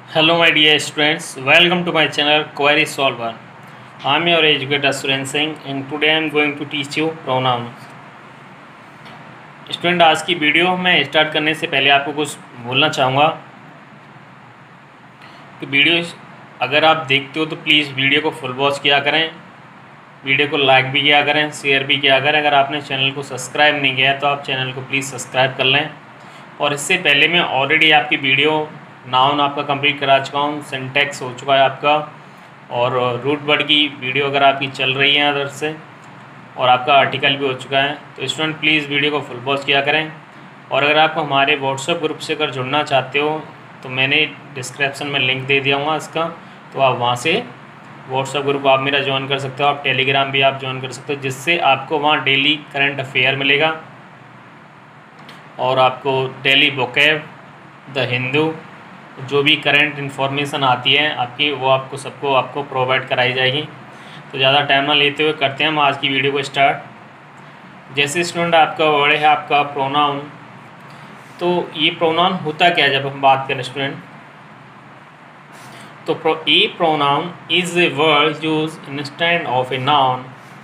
Hello my dear students, welcome to my channel Query Solver. I am your educator Suren Singh and today I am going to teach you pronouns. Student, आज की video में start करने से पहले आपको कुछ बोलना चाहूँगा कि वीडियो अगर आप देखते हो तो प्लीज़ वीडियो को फुल वॉच किया करें, वीडियो को लाइक भी किया करें, शेयर भी किया करें। अगर आपने चैनल को सब्सक्राइब नहीं किया है तो आप चैनल को प्लीज़ सब्सक्राइब कर लें। और इससे पहले मैं ऑलरेडी आपकी वीडियो नाउन आपका कंप्लीट करा चुका हूँ, सिंटैक्स हो चुका है आपका, और रूट वर्ड की वीडियो अगर आपकी चल रही है अदर से, और आपका आर्टिकल भी हो चुका है। तो स्टूडेंट प्लीज़ वीडियो को फुल वॉच किया करें। और अगर आप हमारे व्हाट्सएप ग्रुप से अगर जुड़ना चाहते हो तो मैंने डिस्क्रिप्शन में लिंक दे दिया हूँ इसका, तो आप वहाँ से व्हाट्सएप ग्रुप आप मेरा ज्वाइन कर सकते हो। आप टेलीग्राम भी आप ज्वाइन कर सकते हो, जिससे आपको वहाँ डेली करंट अफेयर मिलेगा और आपको डेली वोकैब, द हिंदू, जो भी करंट इन्फॉर्मेशन आती है आपकी वो आपको प्रोवाइड कराई जाएगी। तो ज़्यादा टाइम ना लेते हुए करते हैं हम आज की वीडियो को स्टार्ट। जैसे स्टूडेंट आपका वर्ड है आपका प्रोनाउन, तो ये प्रोनाउन होता क्या है जब हम बात करें स्टूडेंट, तो a pronoun is a word use instead of a noun.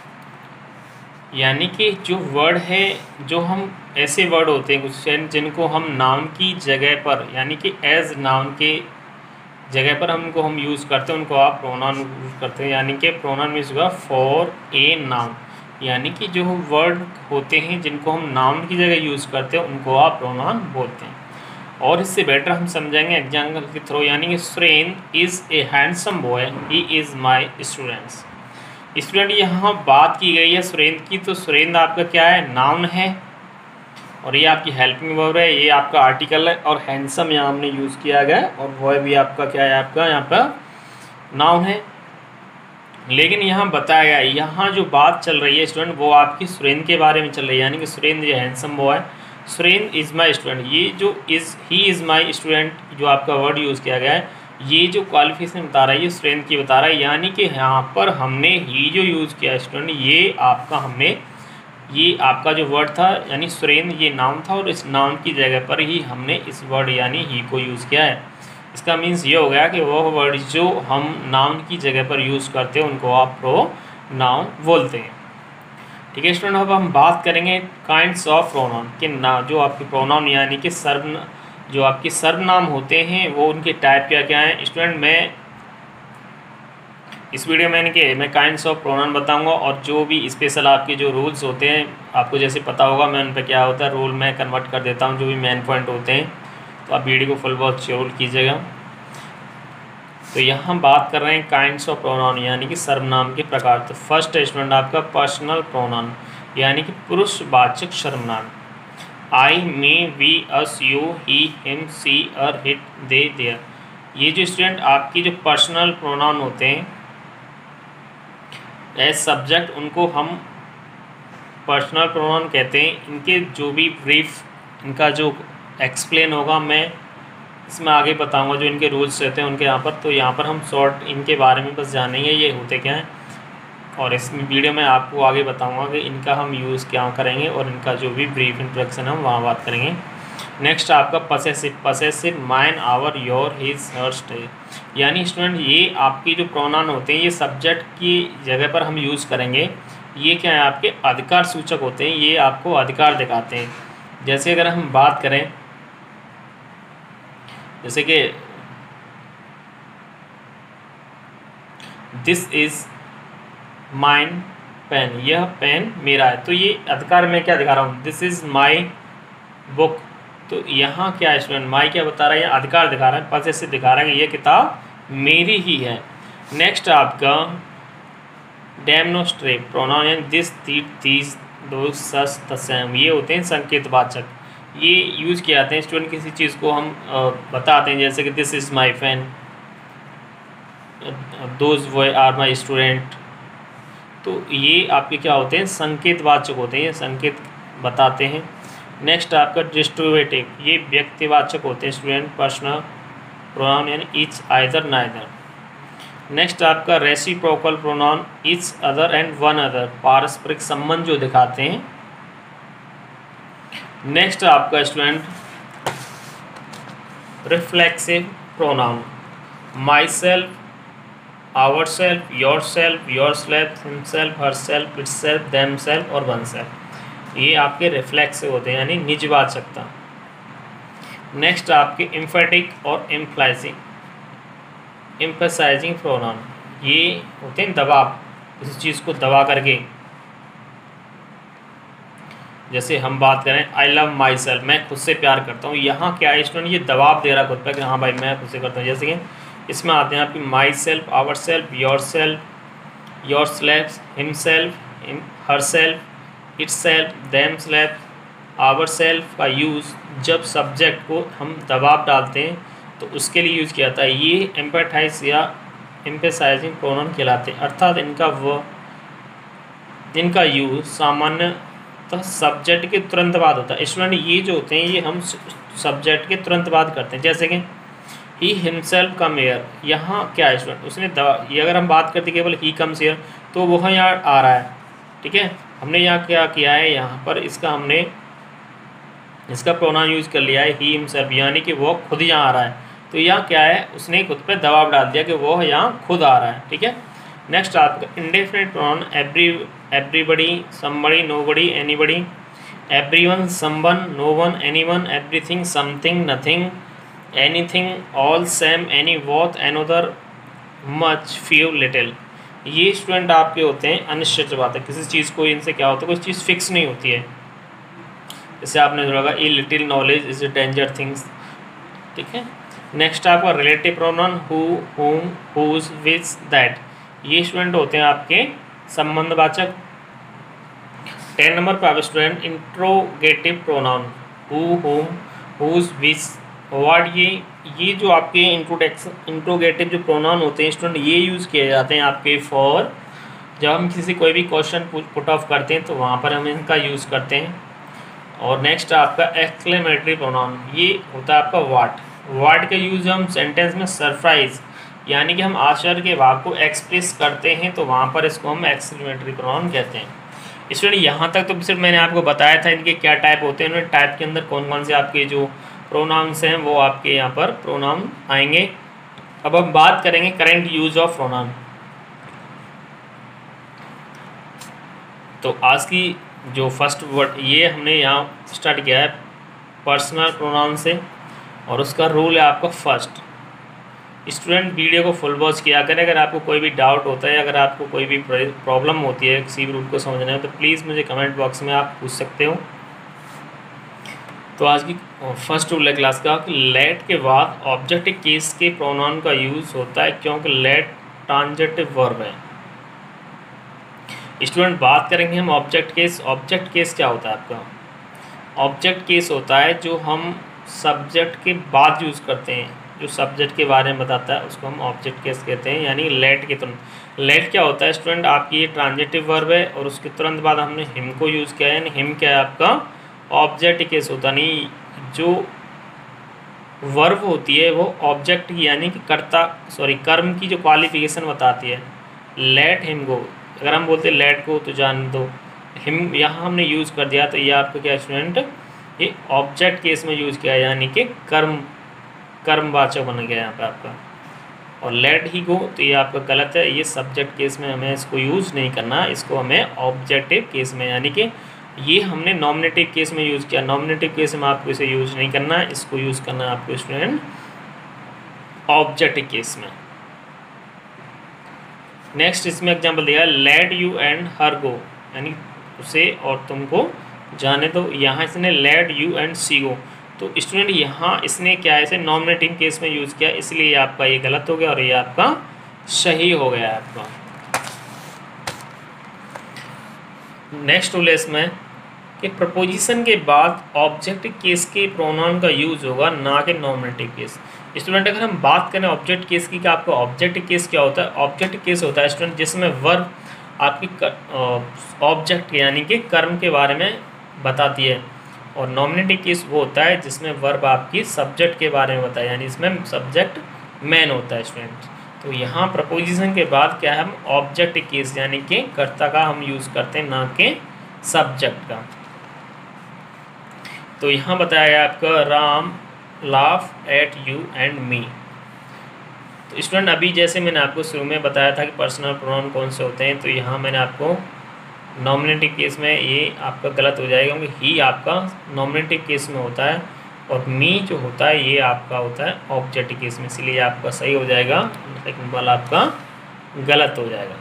यानी कि जो वर्ड है, जो हम ऐसे वर्ड होते हैं कुछ जिनको हम नाउन की जगह पर, यानी कि एज नाउन के जगह पर हम यूज़ करते हैं, उनको आप प्रोनाउन यूज़ करते हैं। यानी कि प्रोनाउन मीन्स हुआ फॉर ए नाउन, यानी कि जो वर्ड होते हैं जिनको हम नाउन की जगह यूज़ करते हैं उनको आप प्रोनाउन बोलते हैं। और इससे बेटर हम समझेंगे एग्जाम्पल के थ्रू। यानी कि Suren is a handsome boy, he is my students. Student यहाँ बात की गई है सुरेंद्र की, तो सुरेंद्र आपका क्या है, नाउन है, और ये आपकी हेल्पिंग वर्ब है, ये आपका आर्टिकल है, और हैंडसम यहाँ हमने यूज़ किया गया है, और बॉय भी आपका क्या है, आपका यहाँ पर नाउन है। लेकिन यहाँ बताया गया है, यहाँ जो बात चल रही है स्टूडेंट वो आपकी सुरेंद्र के बारे में चल रही है। यानी कि सुरेंद्र ये handsome boy, Surendra is my student, ये जो ही इज़ माई स्टूडेंट जो आपका वर्ड यूज़ किया गया है, ये जो क्वालिफिकेशन बता रहा है ये स्ट्रेंथ की बता रहा है। यानी कि यहाँ पर हमने ही जो यूज़ किया है स्टूडेंट, ये आपका जो वर्ड था यानी सुरेंद्र, ये नाउन था, और इस नाउन की जगह पर ही हमने इस वर्ड यानी ही को यूज़ किया है। इसका मीन्स ये हो गया कि वह वर्ड जो हम नाउन की जगह पर यूज़ करते हैं उनको आप प्रोनाउन बोलते हैं। ठीक है स्टूडेंट, अब हम बात करेंगे काइंड्स ऑफ प्रोनाउन कि जो आपके प्रोनाउन यानी कि जो आपके सर्वनाम होते हैं वो उनके टाइप क्या क्या हैं। स्टूडेंट मैं इस वीडियो में मैं काइंड्स ऑफ प्रोनाउन बताऊंगा, और जो भी स्पेशल आपके जो रूल्स होते हैं आपको जैसे पता होगा मैं उन पर क्या होता है रूल मैं कन्वर्ट कर देता हूं, जो भी मेन पॉइंट होते हैं। तो आप वीडियो को फुल वॉच जरूर कीजिएगा। तो यहाँ हम बात कर रहे हैं काइंड्स ऑफ प्रोनाउन यानी कि सर्वनाम के प्रकार। तो फर्स्ट स्टूडेंट आपका पर्सनल प्रोनाउन यानी कि पुरुषवाचक सर्वनाम। I, me, we, us, you, he, him, she, her, it, they, their. ये जो स्टूडेंट आपकी जो पर्सनल प्रोनाउन होते हैं एज सब्जेक्ट, उनको हम पर्सनल प्रोनाउन कहते हैं। इनके जो भी ब्रीफ इनका जो एक्सप्लेन होगा मैं इसमें आगे बताऊंगा, जो इनके रूल्स रहते हैं उनके यहाँ पर। तो यहाँ पर हम शॉर्ट इनके बारे में बस जानेंगे ये होते क्या हैं, और इस वीडियो में आपको आगे बताऊंगा कि इनका हम यूज़ क्या करेंगे, और इनका जो भी ब्रीफ इंट्रोडक्शन है हम वहाँ बात करेंगे। नेक्स्ट आपका possessive mine, our, your, his, hers, यानी स्टूडेंट ये आपकी जो प्रोनाउन होते हैं ये सब्जेक्ट की जगह पर हम यूज़ करेंगे। ये क्या है, आपके अधिकार सूचक होते हैं, ये आपको अधिकार दिखाते हैं। जैसे अगर हम बात करें, जैसे कि दिस इज़ माइन पेन, यह पेन मेरा है, तो ये अधिकार मैं क्या दिखा रहा हूँ, दिस इज़ माई बुक। तो यहाँ क्या है स्टूडेंट, माई क्या बता रहा है, यह अधिकार दिखा रहा है, पद से दिखा रहा है कि यह किताब मेरी ही है। नेक्स्ट आपका डेमोन्स्ट्रेट प्रोनाउन यानी दिस, दीज, दोस, सच, तस्म, ये होते हैं संकेतवाचक। ये यूज़ किए जाते हैं स्टूडेंट किसी चीज़ को हम बताते हैं, जैसे कि this is my pen, those वो आर माई स्टूडेंट। तो ये आपके क्या होते हैं, संकेतवाचक होते हैं, ये संकेत बताते हैं। नेक्स्ट आपका डिस्ट्रीब्यूटिव, ये व्यक्तिवाचक होते हैं स्टूडेंट, पर्सनल प्रोनाउन यानी ईच, आइदर, नाइदर। नेक्स्ट आपका reciprocal pronoun, each other and one other, पारस्परिक संबंध जो दिखाते हैं। नेक्स्ट आपका student reflexive pronoun, myself, ourself, yourself, yourself, himself, herself, itself, them self और oneself. ये आपके रिफ्लेक्स होते हैं यानी निजवाचकता। नेक्स्ट आपके एम्फेटिक और एम्फसाइजिंग प्रोनाउन, ये होते हैं दबाव, किसी चीज़ को दबा करके। जैसे हम बात करें आई लव माई सेल्फ, मैं खुद से प्यार करता हूँ, यहाँ क्या है स्टूडेंट, ये दबाव दे रहा खुद पर कि हाँ भाई मैं खुद से करता हूँ। जैसे कि इसमें आते हैं आपकी myself, ourself, yourself, himself, herself, itself, themself, ourself का यूज़ जब सब्जेक्ट को हम दबाव डालते हैं तो उसके लिए यूज़ किया जाता है। ये एम्पैथाइज या एम्फसाइजिंग प्रोनाउन कहलाते हैं, अर्थात इनका यूज़ सामान्यतः सब्जेक्ट के तुरंत बाद होता है। स्टूडेंट ये जो होते हैं ये हम सब्जेक्ट के तुरंत बाद करते हैं। जैसे कि ही हिमसेल्फ कम एयर, यहाँ क्या है स्टूडेंट, उसने ये अगर हम बात करते केवल ही कम्स एयर तो वह यहाँ आ रहा है, ठीक है। हमने यहाँ क्या किया है, यहाँ पर इसका प्रोनाउन यूज़ कर लिया है ही हिमसेल्फ, यानी कि वो खुद यहाँ आ रहा है। तो यहाँ क्या है, उसने खुद पे दबाव डाल दिया कि वो यहाँ खुद आ रहा है, ठीक है। नेक्स्ट आपका indefinite pronoun everybody, somebody, nobody, anybody, everyone, someone, no one, anyone, everything, something, nothing, anything, all, some, any, both, another, much, few, little. ये स्टूडेंट आपके होते हैं अनिश्चित बात है, किसी चीज़ को इनसे क्या होता है, कोई चीज़ फिक्स नहीं होती है। जैसे आपने जोड़ा a little knowledge is a danger things, ठीक है। नेक्स्ट आपका relative pronoun who, whom, whose, which, that, ये स्टूडेंट होते हैं आपके संबंधवाचक। 10 नंबर पर आप student interrogative pronoun who, whom, whose, which, what, ये जो आपके इंट्रोगेटिव जो प्रोनाउन होते हैं स्टूडेंट ये यूज़ किए जाते हैं आपके फॉर, जब हम किसी कोई भी क्वेश्चन पुट ऑफ करते हैं तो वहाँ पर हम इनका यूज़ करते हैं। और नेक्स्ट आपका एक्सक्लेमेटरी प्रोनाउन, ये होता है आपका वाट का यूज़ हम सेंटेंस में सरप्राइज यानी कि हम आश्चर्य के भाव को एक्सप्रेस करते हैं तो वहाँ पर इसको हम एक्सक्लेमेटरी प्रोनाउन कहते हैं। स्टूडेंट यहाँ तक तो सिर्फ मैंने आपको बताया था इनके क्या टाइप होते हैं, उन्हें टाइप के अंदर कौन कौन से आपके जो प्रोनाउंस हैं वो आपके यहाँ पर प्रोनाउन आएंगे। अब हम बात करेंगे करेंट यूज ऑफ प्रोनाउन। तो आज की जो फर्स्ट वर्ड ये हमने यहाँ स्टार्ट किया है पर्सनल प्रोनाउन से, और उसका रूल है आपका फर्स्ट। स्टूडेंट वीडियो को फुल वॉच किया करें, अगर आपको कोई भी डाउट होता है, अगर आपको कोई भी प्रॉब्लम होती है किसी भी रूल को समझने में तो प्लीज़ मुझे कमेंट बॉक्स में आप पूछ सकते हो। तो आज की फर्स्ट रूल है क्लास का कि लेट के बाद ऑब्जेक्ट केस के प्रोनाउन का यूज़ होता है क्योंकि लेट ट्रांजिटिव वर्ब है। स्टूडेंट बात करेंगे हम ऑब्जेक्ट केस। ऑब्जेक्ट केस क्या होता है आपका, ऑब्जेक्ट केस होता है जो हम सब्जेक्ट के बाद यूज़ करते हैं, जो सब्जेक्ट के बारे में बताता है उसको हम ऑब्जेक्ट केस कहते हैं, यानी लेट के तुरंत। लेट क्या होता है स्टूडेंट, आपकी ये ट्रांजिटिव वर्ब है और उसके तुरंत बाद हमने हिम को यूज़ किया है, यानी हिम क्या है आपका ऑब्जेक्ट केस होता नहीं। जो वर्ब होती है वो ऑब्जेक्ट की यानी कि कर्म की जो क्वालिफिकेशन बताती है। लेट हिम गो, अगर हम बोलते हैं लेट को तो जान दो, हिम यहाँ हमने यूज़ कर दिया तो ये आपका क्या स्टूडेंट ये ऑब्जेक्ट केस में यूज़ किया यानी कि कर्मवाचक बन गया यहाँ पे आपका। और लेट ही गो तो ये आपका गलत है, ये सब्जेक्ट केस में हमें इसको यूज़ नहीं करना, इसको हमें ऑब्जेक्टिव केस में यानी कि ये हमने नॉमिनेटिव केस में यूज़ किया। नॉमिनेटिव केस में आपको इसे यूज़ नहीं करना है, इसको यूज़ करना है आपको स्टूडेंट ऑब्जेक्टिव केस में। नेक्स्ट इसमें एग्जांपल दिया है let you and her go, यानी उसे और तुमको जाने दो। यहाँ इसने let you and she go, तो स्टूडेंट यहाँ इसने क्या है इसे नॉमिनेटिव केस में यूज़ किया, इसलिए आपका ये गलत हो गया और ये आपका सही हो गया आपका। नेक्स्ट रूल है इसमें कि प्रपोजिशन के बाद ऑब्जेक्ट केस के प्रोनाउन का यूज़ होगा ना कि नॉमिनेटिव केस। स्टूडेंट अगर हम बात करें ऑब्जेक्ट केस की, कि आपका ऑब्जेक्ट केस क्या होता है, ऑब्जेक्ट केस होता है स्टूडेंट जिसमें वर्ब आपकी ऑब्जेक्ट यानी कि कर्म के बारे में बताती है, और नॉमिनेटिव केस वो होता है जिसमें वर्ब आपकी सब्जेक्ट के बारे में बताए, यानी इसमें सब्जेक्ट मैन होता है स्टूडेंट। तो यहाँ प्रपोजिशन के बाद क्या है हम ऑब्जेक्ट केस यानी कि कर्ता का हम यूज़ करते हैं ना कि सब्जेक्ट का। तो यहाँ बताया गया आपका Ram laugh at you and me. तो स्टूडेंट अभी जैसे मैंने आपको शुरू में बताया था कि पर्सनल प्रोनाउन कौन से होते हैं, तो यहाँ मैंने आपको नॉमिनेटिव केस में ये आपका गलत हो जाएगा क्योंकि ही आपका नॉमिनेटिव केस में होता है और मी जो होता है ये आपका होता है ऑब्जेक्टिव केस में, इसलिए आपका सही हो जाएगा, सेकंड वाला आपका गलत हो जाएगा।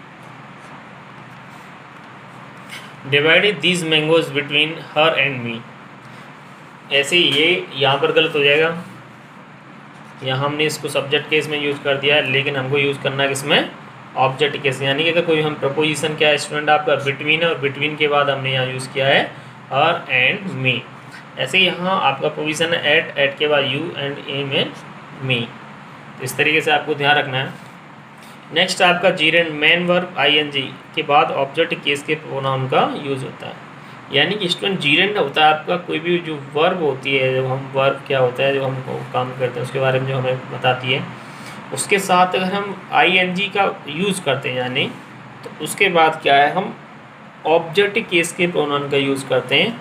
Divided these mangoes between her and me, ऐसे ये यहाँ पर गलत हो जाएगा। यहाँ हमने इसको सब्जेक्ट केस में यूज़ कर दिया है, लेकिन हमको यूज़ करना है किसमें, ऑब्जेक्ट केस, यानी कि अगर कोई हम प्रपोजिशन क्या है स्टूडेंट आपका बिटवीन है और बिटवीन के बाद हमने यहाँ यूज़ किया है हर एंड मी। ऐसे ही यहाँ आपका प्रोविज़न है एट के बाद यू एंड ए में मी, तो इस तरीके से आपको ध्यान रखना है। नेक्स्ट आपका जीरेंड मेन वर्ब आईएनजी के बाद ऑब्जेक्ट केस के प्रोनाउन का यूज़ होता है, यानी कि स्टूडेंट जीरेंड होता है आपका कोई भी जो वर्ब होती है, जब हम वर्ब क्या होता है जो हम काम करते हैं उसके बारे में जो हमें बताती है, उसके साथ अगर हम आईएनजी का यूज़ करते हैं यानी, तो उसके बाद क्या है हम ऑब्जेक्ट केस के प्रोनाउन का यूज़ करते हैं।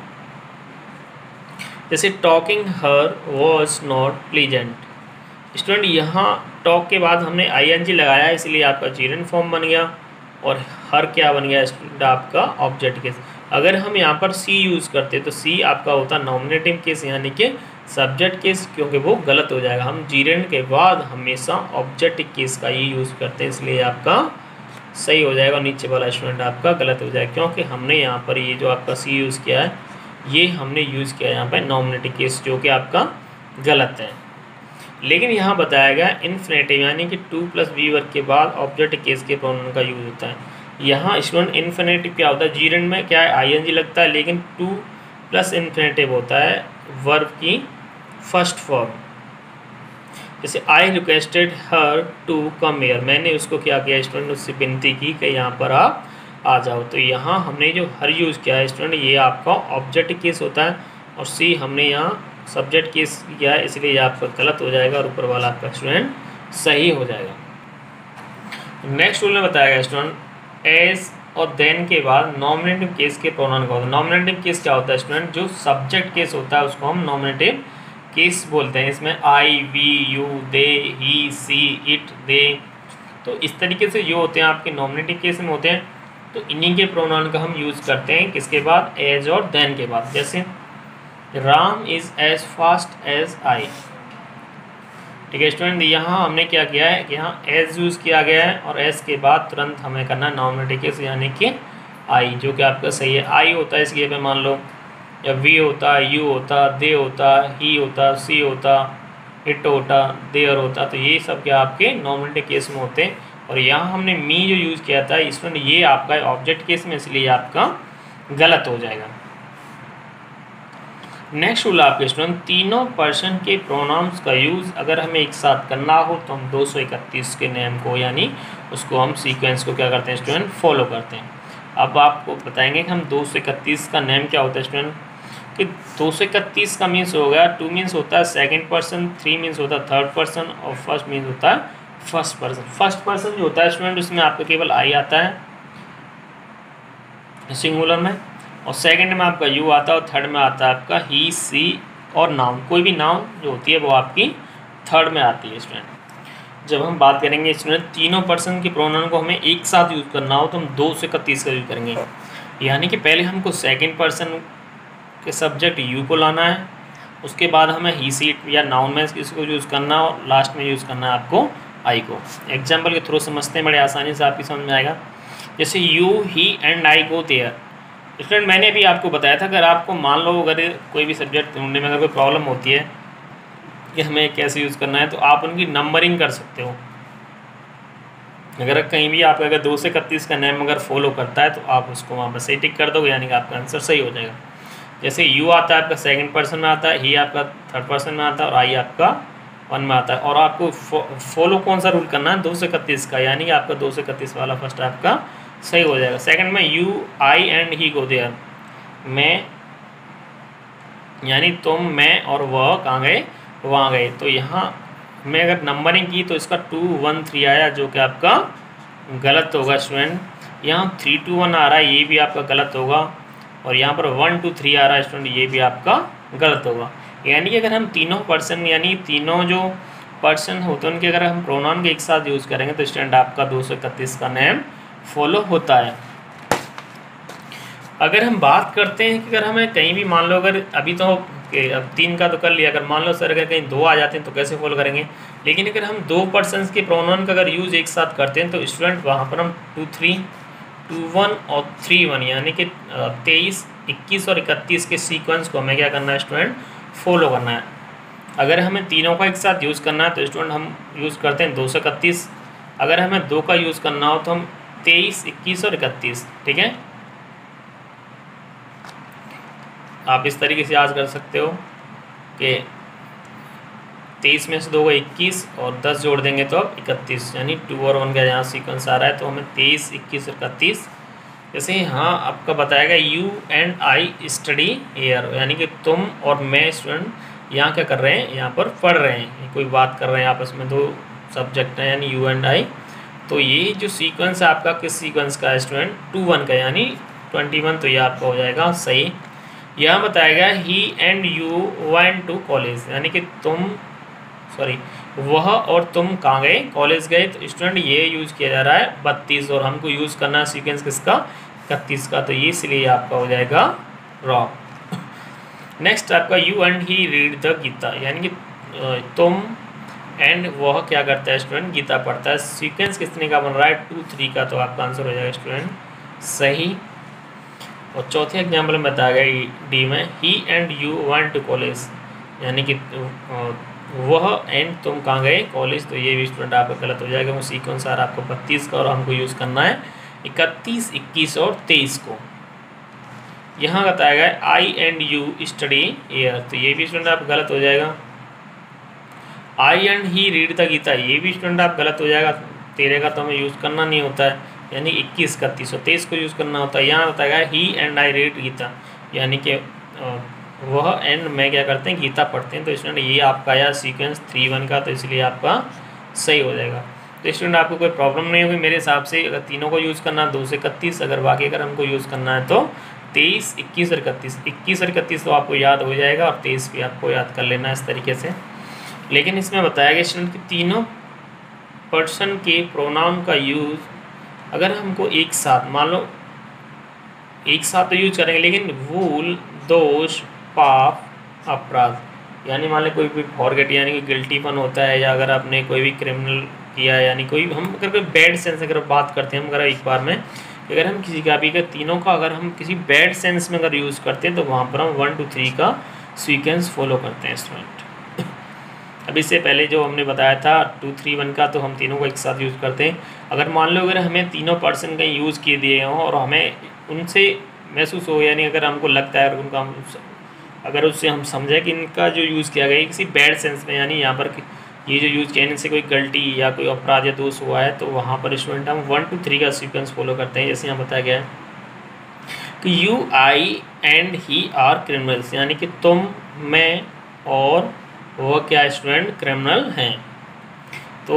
जैसे talking her was not pleasant, student यहाँ टॉक के बाद हमने आईएनजी लगाया इसलिए आपका जीरेंड फॉर्म बन गया और हर क्या बन गया स्टूडेंट आपका ऑब्जेक्ट केस। अगर हम यहाँ पर सी यूज़ करते तो सी आपका होता नॉमिनेटिव केस यानी कि सब्जेक्ट केस, क्योंकि वो गलत हो जाएगा। हम जीरेंड के बाद हमेशा ऑब्जेक्ट केस का ही यूज़ करते हैं, इसलिए आपका सही हो जाएगा, नीचे वाला स्टूडेंट आपका गलत हो जाएगा, क्योंकि हमने यहाँ पर ये जो आपका सी यूज़ किया है ये हमने यूज़ किया यहाँ पर नॉमिनेटिव केस, जो कि आपका गलत है। लेकिन यहाँ बताया गया इन्फिनेटिव यानी कि 2 + वी वर्ब के बाद ऑब्जेक्ट केस के प्रोनाउन का यूज़ होता है। यहाँ स्टूडेंट इन्फिनेटिव क्या होता है, जीरेंड में क्या है आईएनजी लगता है, लेकिन 2 + इन्फिनेटिव होता है वर्ब की फर्स्ट फॉर्म। जैसे I requested her to come here, मैंने उसको क्या किया स्टूडेंट, उससे विनती की कि यहाँ पर आप आ जाओ। तो यहाँ हमने जो हर यूज़ किया है स्टूडेंट ये आपका ऑब्जेक्ट केस होता है और सी हमने यहाँ सब्जेक्ट केस किया है, इसलिए आपका गलत हो जाएगा और ऊपर वाला आपका स्टूडेंट सही हो जाएगा। नेक्स्ट रूल में बताया गया स्टूडेंट एज और देन के बाद नॉमिनेटिव केस के प्रोनाउन का होता है। नॉमिनेटिव केस क्या होता है स्टूडेंट, जो सब्जेक्ट केस होता है उसको हम नॉमिनेटिव केस बोलते हैं। इसमें I, we, you, they, he, she, it, they, तो इस तरीके से जो होते हैं आपके नॉमिनेटिव केस में होते हैं, तो इन्हीं के प्रोनाउन का हम यूज़ करते हैं किसके बाद, एज और देन के बाद। जैसे Ram is as fast as I, ठीक है स्टूडेंट, यहाँ हमने क्या किया है कि यहाँ एज यूज़ किया गया है और एज के बाद तुरंत हमें करना है नॉमिनेटिव केस यानी कि आई, जो कि आपका सही है। आई होता है इसलिए पे मान लो, या वी होता, यू होता, दे होता, ही होता, सी होता, इट होता, देयर होता, तो ये सब क्या आपके नॉमिनेटिव केस में होते हैं। और यहाँ हमने मी जो यूज़ किया था स्टूडेंट ये आपका ऑब्जेक्ट केस में, इसलिए आपका गलत हो जाएगा। नेक्स्ट रूल आपके स्टूडेंट तीनों पर्सन के प्रोनाउंस का यूज़ अगर हमें एक साथ करना हो तो हम 231 के नेम को यानी उसको हम सीक्वेंस को क्या करते हैं स्टूडेंट, फॉलो करते हैं। अब आपको बताएंगे कि हम 231 का नेम क्या होता है स्टूडेंट, कि 231 का मीन्स हो गया, 2 मीन्स होता है सेकंड पर्सन, 3 मीन्स होता है थर्ड पर्सन और फर्स्ट मीन्स होता है फर्स्ट पर्सन। फर्स्ट पर्सन जो होता है स्टूडेंट उसमें आपका केवल आई आता है सिंगुलर में, और सेकंड में आपका यू आता है और थर्ड में आता है आपका ही, सी और नाउन, कोई भी नाउन जो होती है वो आपकी थर्ड में आती है स्टूडेंट। जब हम बात करेंगे स्टूडेंट तीनों पर्सन के प्रोनाउन को हमें एक साथ यूज़ करना हो तो हम 231 का यूज़ करेंगे, यानी कि पहले हमको सेकंड पर्सन के सब्जेक्ट यू को लाना है, उसके बाद हमें ही, सी या नाउन में इसको यूज़ करना है और लास्ट में यूज़ करना है आपको आई को। एग्जाम्पल के थ्रू समझते हैं, बड़े आसानी से आपकी समझ में आएगा। जैसे you, he and I go there, student मैंने भी आपको बताया था अगर आपको मान लो अगर कोई भी सब्जेक्ट ढूंढने में अगर कोई प्रॉब्लम होती है कि हमें कैसे यूज़ करना है, तो आप उनकी नंबरिंग कर सकते हो। अगर कहीं भी आप अगर 231 का नेम अगर फॉलो करता है तो आप उसको वहाँ पर सही टिक कर दोगे, यानी कि आपका आंसर सही हो जाएगा। जैसे यू आता है आपका सेकंड पर्सन में आता है, ही आपका थर्ड पर्सन में आता है और आई आपका 1 में आता है। और आपको फॉलो कौन सा रूल करना है, 231 का, यानी कि आपका 231 वाला फर्स्ट आपका सही हो जाएगा। सेकंड में you, I and he go there, मैं यानी तुम, मैं और वह कहाँ गए, वहाँ गए। तो यहाँ मैं अगर नंबरिंग की तो इसका 2 1 3 आया, जो कि आपका गलत होगा स्टूडेंट। यहाँ 3 2 1 आ रहा है, ये भी आपका गलत होगा। और यहाँ पर 1 2 3 आ रहा है स्टूडेंट, ये भी आपका गलत होगा। यानी कि अगर हम तीनों पर्सन यानी तीनों जो पर्सन होते हैं उनके अगर हम प्रोनाउन के एक साथ यूज़ करेंगे तो स्टूडेंट आपका 231 का नेम फॉलो होता है। अगर हम बात करते हैं कि अगर हमें कहीं भी मान लो अगर अभी तो अब 3 का तो कर लिया, अगर मान लो सर अगर कहीं 2 आ जाते हैं तो कैसे फॉलो करेंगे, लेकिन अगर हम 2 पर्सन्स के प्रोनाउन का अगर यूज़ एक साथ करते हैं तो स्टूडेंट वहाँ पर हम 2 3 2 1 और 3 1 यानी कि 23 21 और 31 के सीक्वेंस को हमें क्या करना है स्टूडेंट, फॉलो करना है। अगर हमें तीनों का एक साथ यूज़ करना है तो स्टूडेंट हम यूज़ करते हैं 231। अगर हमें 2 का यूज़ करना हो तो हम 23 21 और 31। ठीक है, आप इस तरीके से याद कर सकते हो कि 23 में से 2 का 21 और 10 जोड़ देंगे तो अब 31, यानी 2 और 1 का यहाँ सीक्वेंस आ रहा है तो हमें 23 21 और 31। जैसे यहाँ आपका बताएगा you and I study here, यानी कि तुम और मैं स्टूडेंट यहाँ क्या कर रहे हैं, यहाँ पर पढ़ रहे हैं, कोई बात कर रहे हैं आपस में, 2 सब्जेक्ट हैं यानी यू एंड आई। तो ये जो सीक्वेंस है आपका किस सीक्वेंस का है स्टूडेंट, 2 1 का यानी 21, तो ये आपका हो जाएगा सही। यहाँ बताएगा he and you went to college, यानी कि वह और तुम कहाँ गए, कॉलेज गए। तो स्टूडेंट ये यूज़ किया जा रहा है 32 और हमको यूज़ करना है सीक्वेंस किसका, 31 का, तो ये इसलिए आपका हो जाएगा रॉन्ग। नेक्स्ट आपका you and he read the Gita, यानी कि तुम एंड वह क्या करता है स्टूडेंट, गीता पढ़ता है। सीक्वेंस कितने का बन रहा है, 2 3 का, तो आपका आंसर हो जाएगा स्टूडेंट सही। और चौथे एग्जाम्पल में बताया गया डी में he and you went to college, यानी कि वह एंड तुम कहाँ गए, कॉलेज, तो ये भी स्टूडेंट आपका गलत हो जाएगा। वो सीक्वेंस आ रहा है आपको 32 का और हमको यूज़ करना है 31 21 और 23 को। यहाँ बताया गया I and you study here, तो ये भी स्टूडेंट आप गलत हो जाएगा। I and he read the Gita, ये भी स्टूडेंट आप गलत हो जाएगा। 13 का तो हमें यूज़ करना नहीं होता है, यानी 21 31 और 23 को यूज़ करना होता है। यहाँ बताया गया he and I read Gita, यानी कि वह एंड मैं क्या करते हैं, गीता पढ़ते हैं। तो स्टूडेंट ये आपका आया सीक्वेंस 3 1 का, तो इसलिए आपका सही हो जाएगा। तो स्टूडेंट आपको कोई प्रॉब्लम नहीं होगी मेरे हिसाब से। अगर तीनों को यूज़ करना 2 से 31, अगर बाकी अगर हमको यूज़ करना है तो 23 21 और 31। 21 और 31 तो आपको याद हो जाएगा और 23 भी आपको याद कर लेना इस तरीके से। लेकिन इसमें बताया गया स्टूडेंट कि तीनों पर्सन के प्रोनाउन का यूज़ अगर हमको एक साथ मान लो एक साथ तो यूज करेंगे, लेकिन भूल दोष पाप अपराध, यानी मान लो कोई भी फॉरगेट यानी कि गिल्टीपन होता है, या अगर आपने कोई भी क्रिमिनल किया है, यानी कोई हम अगर कोई बैड सेंस अगर बात करते हैं हम अगर एक बार में अगर हम किसी का भी अगर तीनों का अगर हम किसी बैड सेंस में अगर यूज़ करते हैं तो वहाँ पर हम 1 2 3 का सीक्वेंस फॉलो करते हैं स्टूडेंट। अब इससे पहले जो हमने बताया था 2 3 1 का, तो हम तीनों को एक साथ यूज़ करते हैं। अगर मान लो अगर हमें तीनों पर्सन कहीं यूज़ किए दिए हों और हमें उनसे महसूस हो, यानी अगर हमको लगता है उनका अगर उससे हम समझें कि इनका जो यूज़ किया गया है किसी बैड सेंस में, यानी यहाँ पर ये जो यूज़ किया इनसे कोई गलती या कोई अपराध या दोष हुआ है, तो वहाँ पर स्टूडेंट हम 1 2 3 का सीक्वेंस फॉलो करते हैं। जैसे यहाँ बताया गया है कि you I and he are criminals, यानी कि तुम मैं और वो क्या स्टूडेंट क्रिमिनल हैं। तो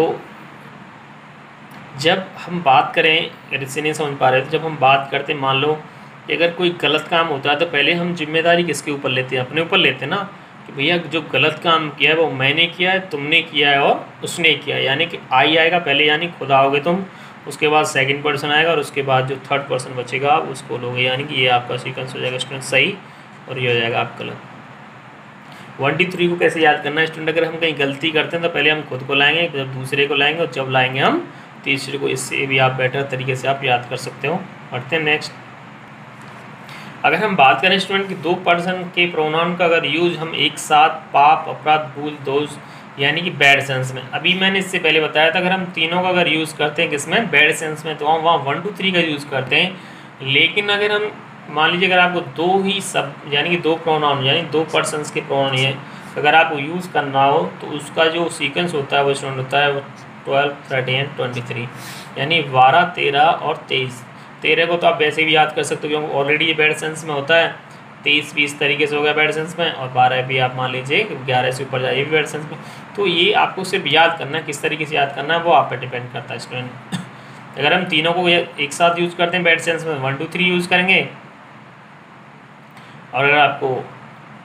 जब हम बात करें, अगर इससे नहीं समझ पा रहे तो जब हम बात करते हैं मान लो कि अगर कोई गलत काम होता है तो पहले हम जिम्मेदारी किसके ऊपर लेते हैं, अपने ऊपर लेते हैं ना, कि भैया जो गलत काम किया है वो मैंने किया है, तुमने किया है और उसने किया है। यानी कि आई आएगा पहले, यानी खुद आओगे तुम, उसके बाद सेकंड पर्सन आएगा और उसके बाद जो थर्ड पर्सन बचेगा आप उसको लोगे, यानी कि ये आपका सीक्वेंस हो जाएगा स्टूडेंट सही और ये हो जाएगा आप गलत। 1 2 3 को कैसे याद करना है स्टूडेंट, अगर हम कहीं गलती करते हैं तो पहले हम खुद को लाएंगे, जब दूसरे को लाएंगे और जब लाएंगे हम तीसरे को। इससे भी आप बेटर तरीके से आप याद कर सकते हो। पढ़ते हैं नेक्स्ट। अगर हम बात करें स्टूडेंट कि 2 पर्सन के प्रोनाउन का अगर यूज हम एक साथ पाप अपराध भूल दोष यानी कि बैड सेंस में, अभी मैंने इससे पहले बताया था अगर हम तीनों का अगर यूज़ करते हैं किसमें, बैड सेंस में, तो हम वहाँ 1 2 3 का यूज़ करते हैं। लेकिन अगर हम मान लीजिए अगर आपको 2 ही सब यानी कि 2 प्रोनाउन यानी 2 पर्सनस के प्रोनाउन है अगर आपको यूज़ करना हो तो उसका जो सीक्वेंस होता है वो स्टूडेंट होता है 12 13 23, यानी 12 13 और 23। 13 को तो आप वैसे भी याद कर सकते हो क्योंकि ऑलरेडी ये बैड सेंस में होता है। 23 भी इस तरीके से हो गया बैड सेंस में, और 12 भी आप मान लीजिए 11 से ऊपर जाइए भी बैड सेंस में। तो ये आपको सिर्फ याद करना है, किस तरीके से याद करना है वो आप पे डिपेंड करता है स्टूडेंट। अगर हम तीनों को एक साथ यूज़ करते हैं बैड सेंस में 1 2 3 यूज़ करेंगे, और अगर आपको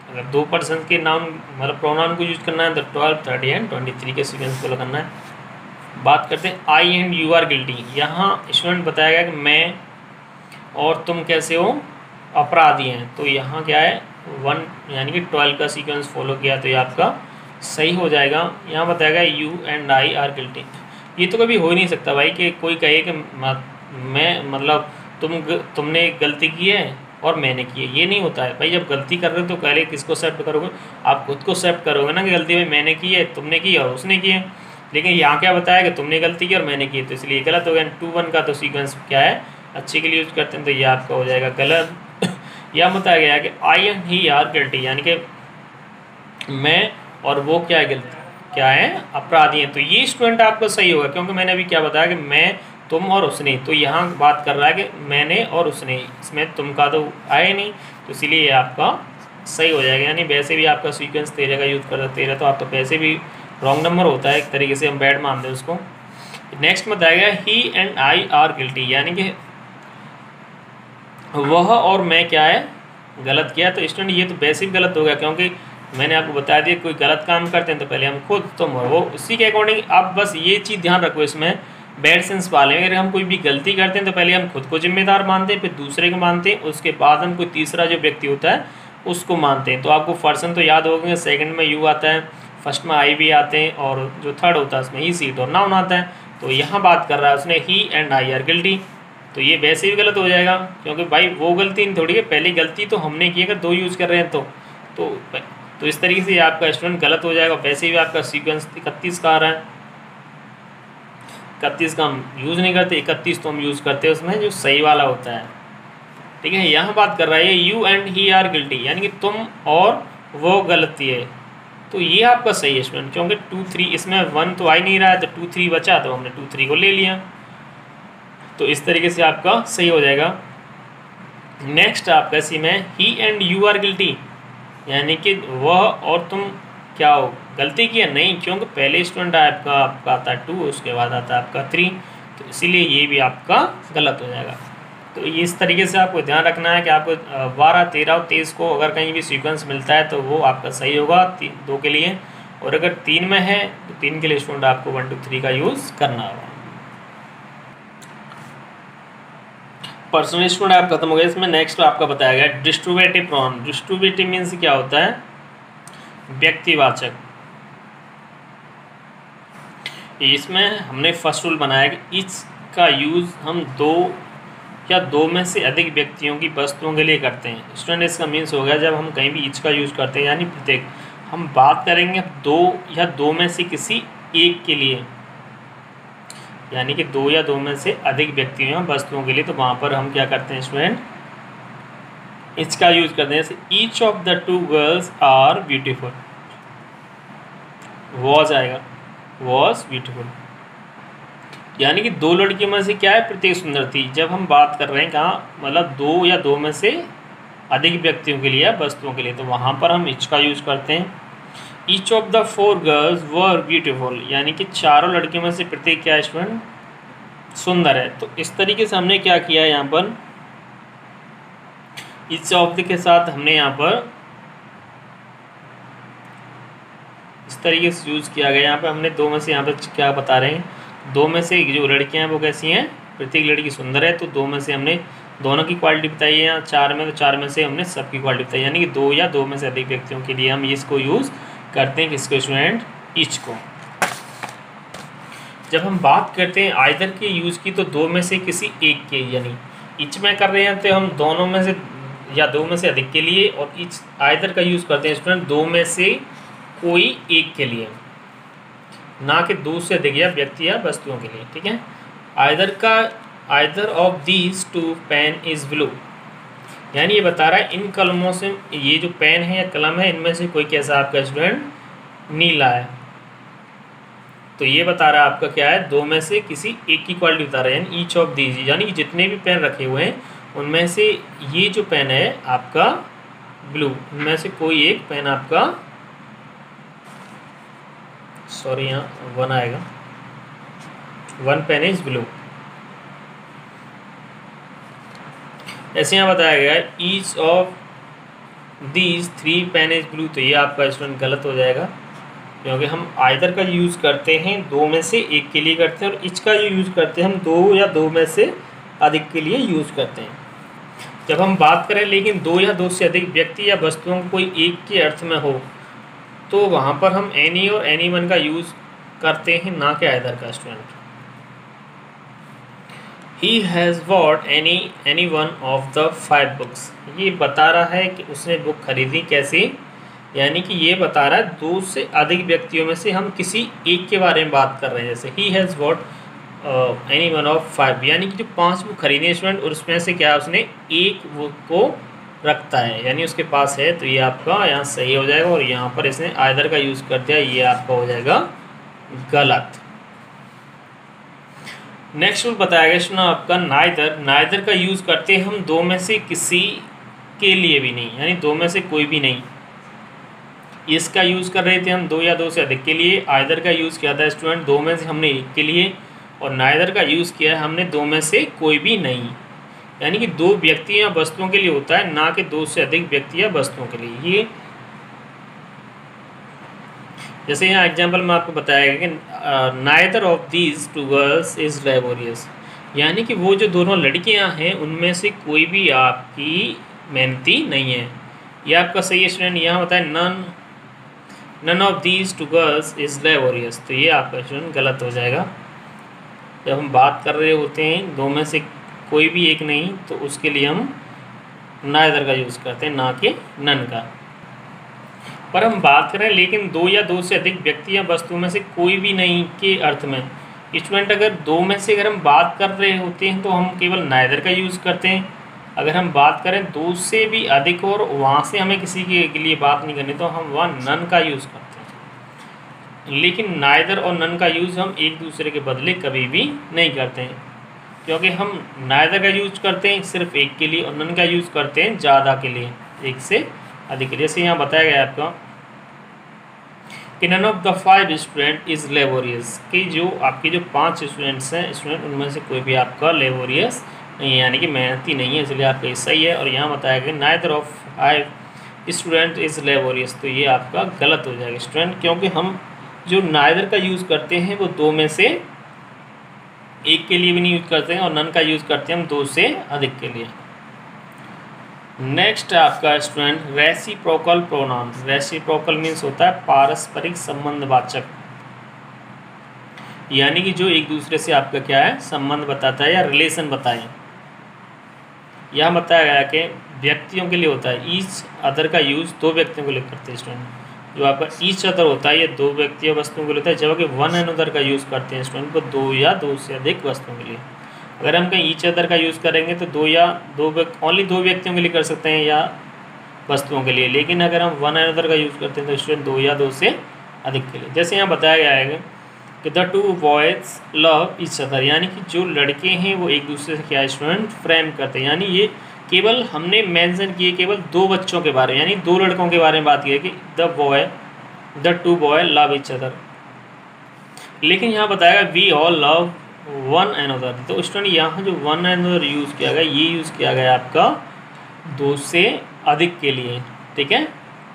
अगर 2 पर्सन के नाउन मतलब प्रोनाउन को यूज करना है तो 12, 30 एंड 23 के सीक्वेंस फॉलो करना है। बात करते हैं I and you are guilty. यहाँ स्टूडेंट बताया गया कि मैं और तुम कैसे हो, अपराधी हैं। तो यहाँ क्या है 1 यानी कि 12 का सीक्वेंस फॉलो किया तो ये आपका सही हो जाएगा। यहाँ बताया गया you and I are guilty. ये तो कभी हो ही नहीं सकता भाई कि कोई कहे कि मैं मतलब तुमने गलती की है और मैंने की है, ये नहीं होता है भाई। जब गलती कर रहे हो तो पहले किसको एक्सेप्ट करोगे, आप खुद को एक्सेप्ट करोगे ना कि गलती भाई मैंने की है, तुमने की और उसने की है। लेकिन यहाँ क्या बताया कि तुमने गलती की और मैंने की, तो इसलिए गलत हो गया। 2-1 का तो सीक्वेंस क्या है अच्छे के लिए यूज़ करते हैं, तो ये आपका हो जाएगा गलत। यह बताया गया कि I and he are guilty, यानी कि मैं और वो क्या है गिल्टी, क्या है अपराधी हैं। तो ये स्टूडेंट आपका सही होगा, क्योंकि मैंने अभी क्या बताया कि मैं, तुम और उसने। तो यहाँ बात कर रहा है कि मैंने और उसने, इसमें तुम का तो आए नहीं, तो इसीलिए ये आपका सही हो जाएगा। यानी वैसे भी आपका सीक्वेंस 13 का यूज़ कर 13, तो आपका वैसे भी रॉन्ग नंबर होता है, एक तरीके से हम बैड मानते हैं उसको। नेक्स्ट में बताया गया he and I are guilty, यानी कि वह और मैं क्या है गलत किया। तो स्टूडेंट ये तो वैसे भी गलत हो गया, क्योंकि मैंने आपको बता दिया कोई गलत काम करते हैं तो पहले हम खुद, तुम और वो, उसी के अकॉर्डिंग आप बस ये चीज़ ध्यान रखो इसमें बैड सेंस वाले में। अगर हम कोई भी गलती करते हैं तो पहले हम खुद को जिम्मेदार मानते हैं, फिर दूसरे को मानते हैं, उसके बाद हम कोई तीसरा जो व्यक्ति होता है उसको मानते हैं। तो आपको पर्सन तो याद होगा, सेकंड में यू आता है, फर्स्ट में आई भी आते हैं, और जो थर्ड होता है उसमें ही सीट और नाउन आता है। तो यहाँ बात कर रहा है उसने he and I are guilty, तो ये वैसे भी गलत हो जाएगा, क्योंकि भाई वो गलती नहीं थोड़ी है, पहली गलती तो हमने की, अगर 2 यूज़ कर रहे हैं तो इस तरीके से आपका स्टूडेंट गलत हो जाएगा। वैसे भी आपका सीक्वेंस 31 का आ रहा है, 31 का हम यूज़ नहीं करते, 31 तो हम यूज़ करते हैं उसमें जो सही वाला होता है, ठीक है। यहाँ बात कर रहा है you and he are guilty, यानी कि तुम और वो गलती है। तो ये आपका सही है स्टूडेंट, क्योंकि 2-3 इसमें 1 तो आ ही नहीं रहा है, तो 2-3 बचा तो हमने 2-3 को ले लिया, तो इस तरीके से आपका सही हो जाएगा। नेक्स्ट आपका इसी में he and you are guilty, यानी कि वह और तुम क्या हो गलती की है, नहीं, क्योंकि पहले स्टूडेंट आपका आता है 2, उसके बाद आता है आपका 3, तो इसीलिए ये भी आपका गलत हो जाएगा। तो ये इस तरीके से आपको ध्यान रखना है कि आपको 12, 13 और 23 को अगर कहीं भी सीक्वेंस मिलता है तो वो आपका सही होगा 2 के लिए, और अगर 3 में है तो 3 के लिए स्टूडेंट आपको 1, 2, 3 का यूज़ करना होगा। पर्सनल स्टूडेंट आप खत्म हो गया। इसमें नेक्स्ट आपका बताया गया डिस्ट्रीब्यूटिव प्रोनाउन। डिस्ट्रीब्यूटिव मीन्स क्या होता है, व्यक्तिवाचक। इसमें हमने फर्स्ट रूल बनाया कि इच का यूज़ हम 2 या 2 में से अधिक व्यक्तियों की वस्तुओं के लिए करते हैं। स्टूडेंट इसका मीन्स हो गया जब हम कहीं भी इच का यूज़ करते हैं, यानी प्रत्येक, हम बात करेंगे 2 या 2 में से किसी एक के लिए, यानी कि 2 या 2 में से अधिक व्यक्तियों या वस्तुओं के लिए, तो वहाँ पर हम क्या करते हैं स्टूडेंट, इसका यूज़ करते हैं। जैसे each of the 2 girls are beautiful, was आएगा, वॉज ब्यूटीफुल, यानी कि 2 लड़कियों में से क्या है प्रत्येक सुंदर थी। जब हम बात कर रहे हैं कहाँ, मतलब 2 या 2 में से अधिक व्यक्तियों के लिए या वस्तुओं के लिए, तो वहाँ पर हम इच का यूज़ करते हैं। Each of the 4 girls were beautiful, यानी कि चारों लड़कियों में से प्रत्येक क्या स्टूडेंट सुंदर है। तो इस तरीके से हमने क्या किया है, यहाँ पर ईच ऑफ द के साथ हमने यहाँ पर इस तरीके से यूज़ किया गया। यहाँ पे हमने 2 में से, यहाँ पर क्या बता रहे हैं, 2 में से जो लड़कियाँ हैं वो कैसी हैं, प्रत्येक लड़की सुंदर है, तो 2 में से हमने दोनों की क्वालिटी बताई है। यहाँ 4 में, तो 4 में से हमने सबकी क्वालिटी बताई, यानी कि 2 या 2 में से अधिक व्यक्तियों के लिए हम इसको यूज़ करते हैं, किसको स्टूडेंट, ईच को। जब हम बात करते हैं आइदर के यूज़ की, तो 2 में से किसी एक के, यानी ईच में कर रहे हैं तो हम दोनों में से या 2 में से अधिक के लिए, और ईच आइदर का यूज़ करते हैं स्टूडेंट 2 में से कोई एक के लिए, ना कि 2 से अधिक या व्यक्ति या वस्तुओं के लिए, ठीक है। Either of these 2 pen is blue, यानी ये बता रहा है इन कलमों से, ये जो पेन है या कलम है, इनमें से कोई कैसा आपका स्टूडेंट नीला है। तो ये बता रहा है आपका क्या है, 2 में से किसी एक की क्वालिटी बता रहा है, यानी ईच ऑफ दीज, यानी कि जितने भी पेन रखे हुए हैं उनमें से ये जो पेन है आपका ब्लू, उनमें से कोई एक पेन आपका, सॉरी यहाँ 1 आएगा, 1 पेन इज ब्लू। ऐसे यहाँ बताया गया है each of these 3 pen is blue, तो ये आपका स्टूडेंट गलत हो जाएगा, क्योंकि हम आइदर का यूज़ करते हैं दो में से एक के लिए करते हैं, और इच का जो यूज़ करते हैं हम दो या दो में से अधिक के लिए यूज़ करते हैं। जब हम बात करें लेकिन दो या दो से अधिक व्यक्ति या वस्तुओं को कोई एक के अर्थ में हो, तो वहाँ पर हम एनी और एनी वन का यूज़ करते हैं, ना कि आइदर का student. He has bought any one of the 5 books, ये बता रहा है कि उसने बुक खरीदी कैसे, यानी कि ये बता रहा है दो से अधिक व्यक्तियों में से हम किसी एक के बारे में बात कर रहे हैं। जैसे he has bought any one of 5, यानी कि जो 5 बुक खरीदी है स्टूडेंट, और उसमें से क्या उसने एक बुक को रखता है, यानी उसके पास है, तो ये आपका यहाँ सही हो जाएगा। और यहाँ पर इसने आइदर का यूज़ कर दिया, ये आपका हो जाएगा गलत। नेक्स्ट रूल बताया गया स्टूडेंट आपका नाइदर। नाइदर का यूज़ करते हैं हम दो में से किसी के लिए भी नहीं, यानी दो में से कोई भी नहीं। इसका यूज़ कर रहे थे हम दो या दो से अधिक के लिए। आइदर का यूज़ किया था स्टूडेंट दो में से हमने एक के लिए, और नाइदर का यूज़ किया है हमने दो में से कोई भी नहीं, यानी कि दो व्यक्ति या वस्तुओं के लिए होता है, ना कि दो से अधिक व्यक्ति या वस्तुओं के लिए। ये जैसे यहाँ एग्जाम्पल में आपको बताया गया कि neither of these two girls is laborious, यानी कि वो जो दोनों लड़कियाँ हैं उनमें से कोई भी आपकी मेहनती नहीं है। ये आपका सही है स्टूडेंट। यहाँ बताया none of these two girls is laborious, तो ये आपका स्टूडेंट गलत हो जाएगा। जब हम बात कर रहे होते हैं दो में से कोई भी एक नहीं, तो उसके लिए हम नाइदर का यूज़ करते हैं, ना कि नन का। पर हम बात करें लेकिन दो या दो से अधिक व्यक्ति या वस्तुओं में से कोई भी नहीं के अर्थ में स्टूडेंट, अगर दो में से अगर हम बात कर रहे होते हैं तो हम केवल नाइदर का यूज़ करते हैं। अगर हम बात करें दो से भी अधिक और वहाँ से हमें किसी के लिए बात नहीं करनी, तो हम वहाँ नन का यूज़ करते हैं। लेकिन नाइदर और नन का यूज़ हम एक दूसरे के बदले कभी भी नहीं करते हैं, क्योंकि हम नाइदर का यूज़ करते हैं सिर्फ एक के लिए, और नन का यूज़ करते हैं ज़्यादा के लिए, एक से अधिक। जैसे यहाँ बताया गया आपका कि none of the 5 student is laborious, कि जो आपके जो 5 स्टूडेंट्स हैं स्टूडेंट, उनमें से कोई भी आपका लेबोरियस नहीं है, यानी कि मेहनती नहीं है, इसलिए आपका सही है। और यहाँ बताया गया neither of 5 student is laborious, तो ये आपका गलत हो जाएगा स्टूडेंट, क्योंकि हम जो नाइदर का यूज़ करते हैं वो दो में से एक के लिए भी नहीं यूज़ करते हैं, और नन का यूज़ करते हैं हम दो से अधिक के लिए। नेक्स्ट आपका student reciprocal pronouns. Reciprocal means होता है पारस्परिक संबंधवाचक, यानी कि जो एक दूसरे से आपका क्या है संबंध बताता है या रिलेशन बताएं। यह बताया गया कि व्यक्तियों के लिए होता है। ईच अदर का यूज़ दो व्यक्तियों को लिए करते हैं स्टूडेंट। जो आपका ईच अदर होता है ये दो व्यक्ति या वस्तुओं के लिए होता है, जबकि वन एंड अदर का यूज़ करते हैं स्टूडेंट को दो या दो से अधिक वस्तुओं के लिए। अगर हम कहीं ईच अदर का यूज़ करेंगे तो ओनली दो व्यक्तियों के लिए कर सकते हैं या वस्तुओं के लिए, लेकिन अगर हम वन एंड अदर का यूज़ करते हैं तो स्टूडेंट दो या दो से अधिक के लिए। जैसे यहाँ बताया गया है कि the two boys love each other, यानी कि जो लड़के हैं वो एक दूसरे से क्या स्टूडेंट प्रेम करते हैं, यानी ये केवल हमने मेंशन किए केवल दो बच्चों के बारे में, यानी दो लड़कों के बारे में बात की है कि the two boy love each other. लेकिन यहाँ बताया we all love one and other, तो स्टूडेंट यहाँ जो वन एंड अदर यूज़ किया गया ये यूज़ किया गया आपका दो से अधिक के लिए, ठीक है।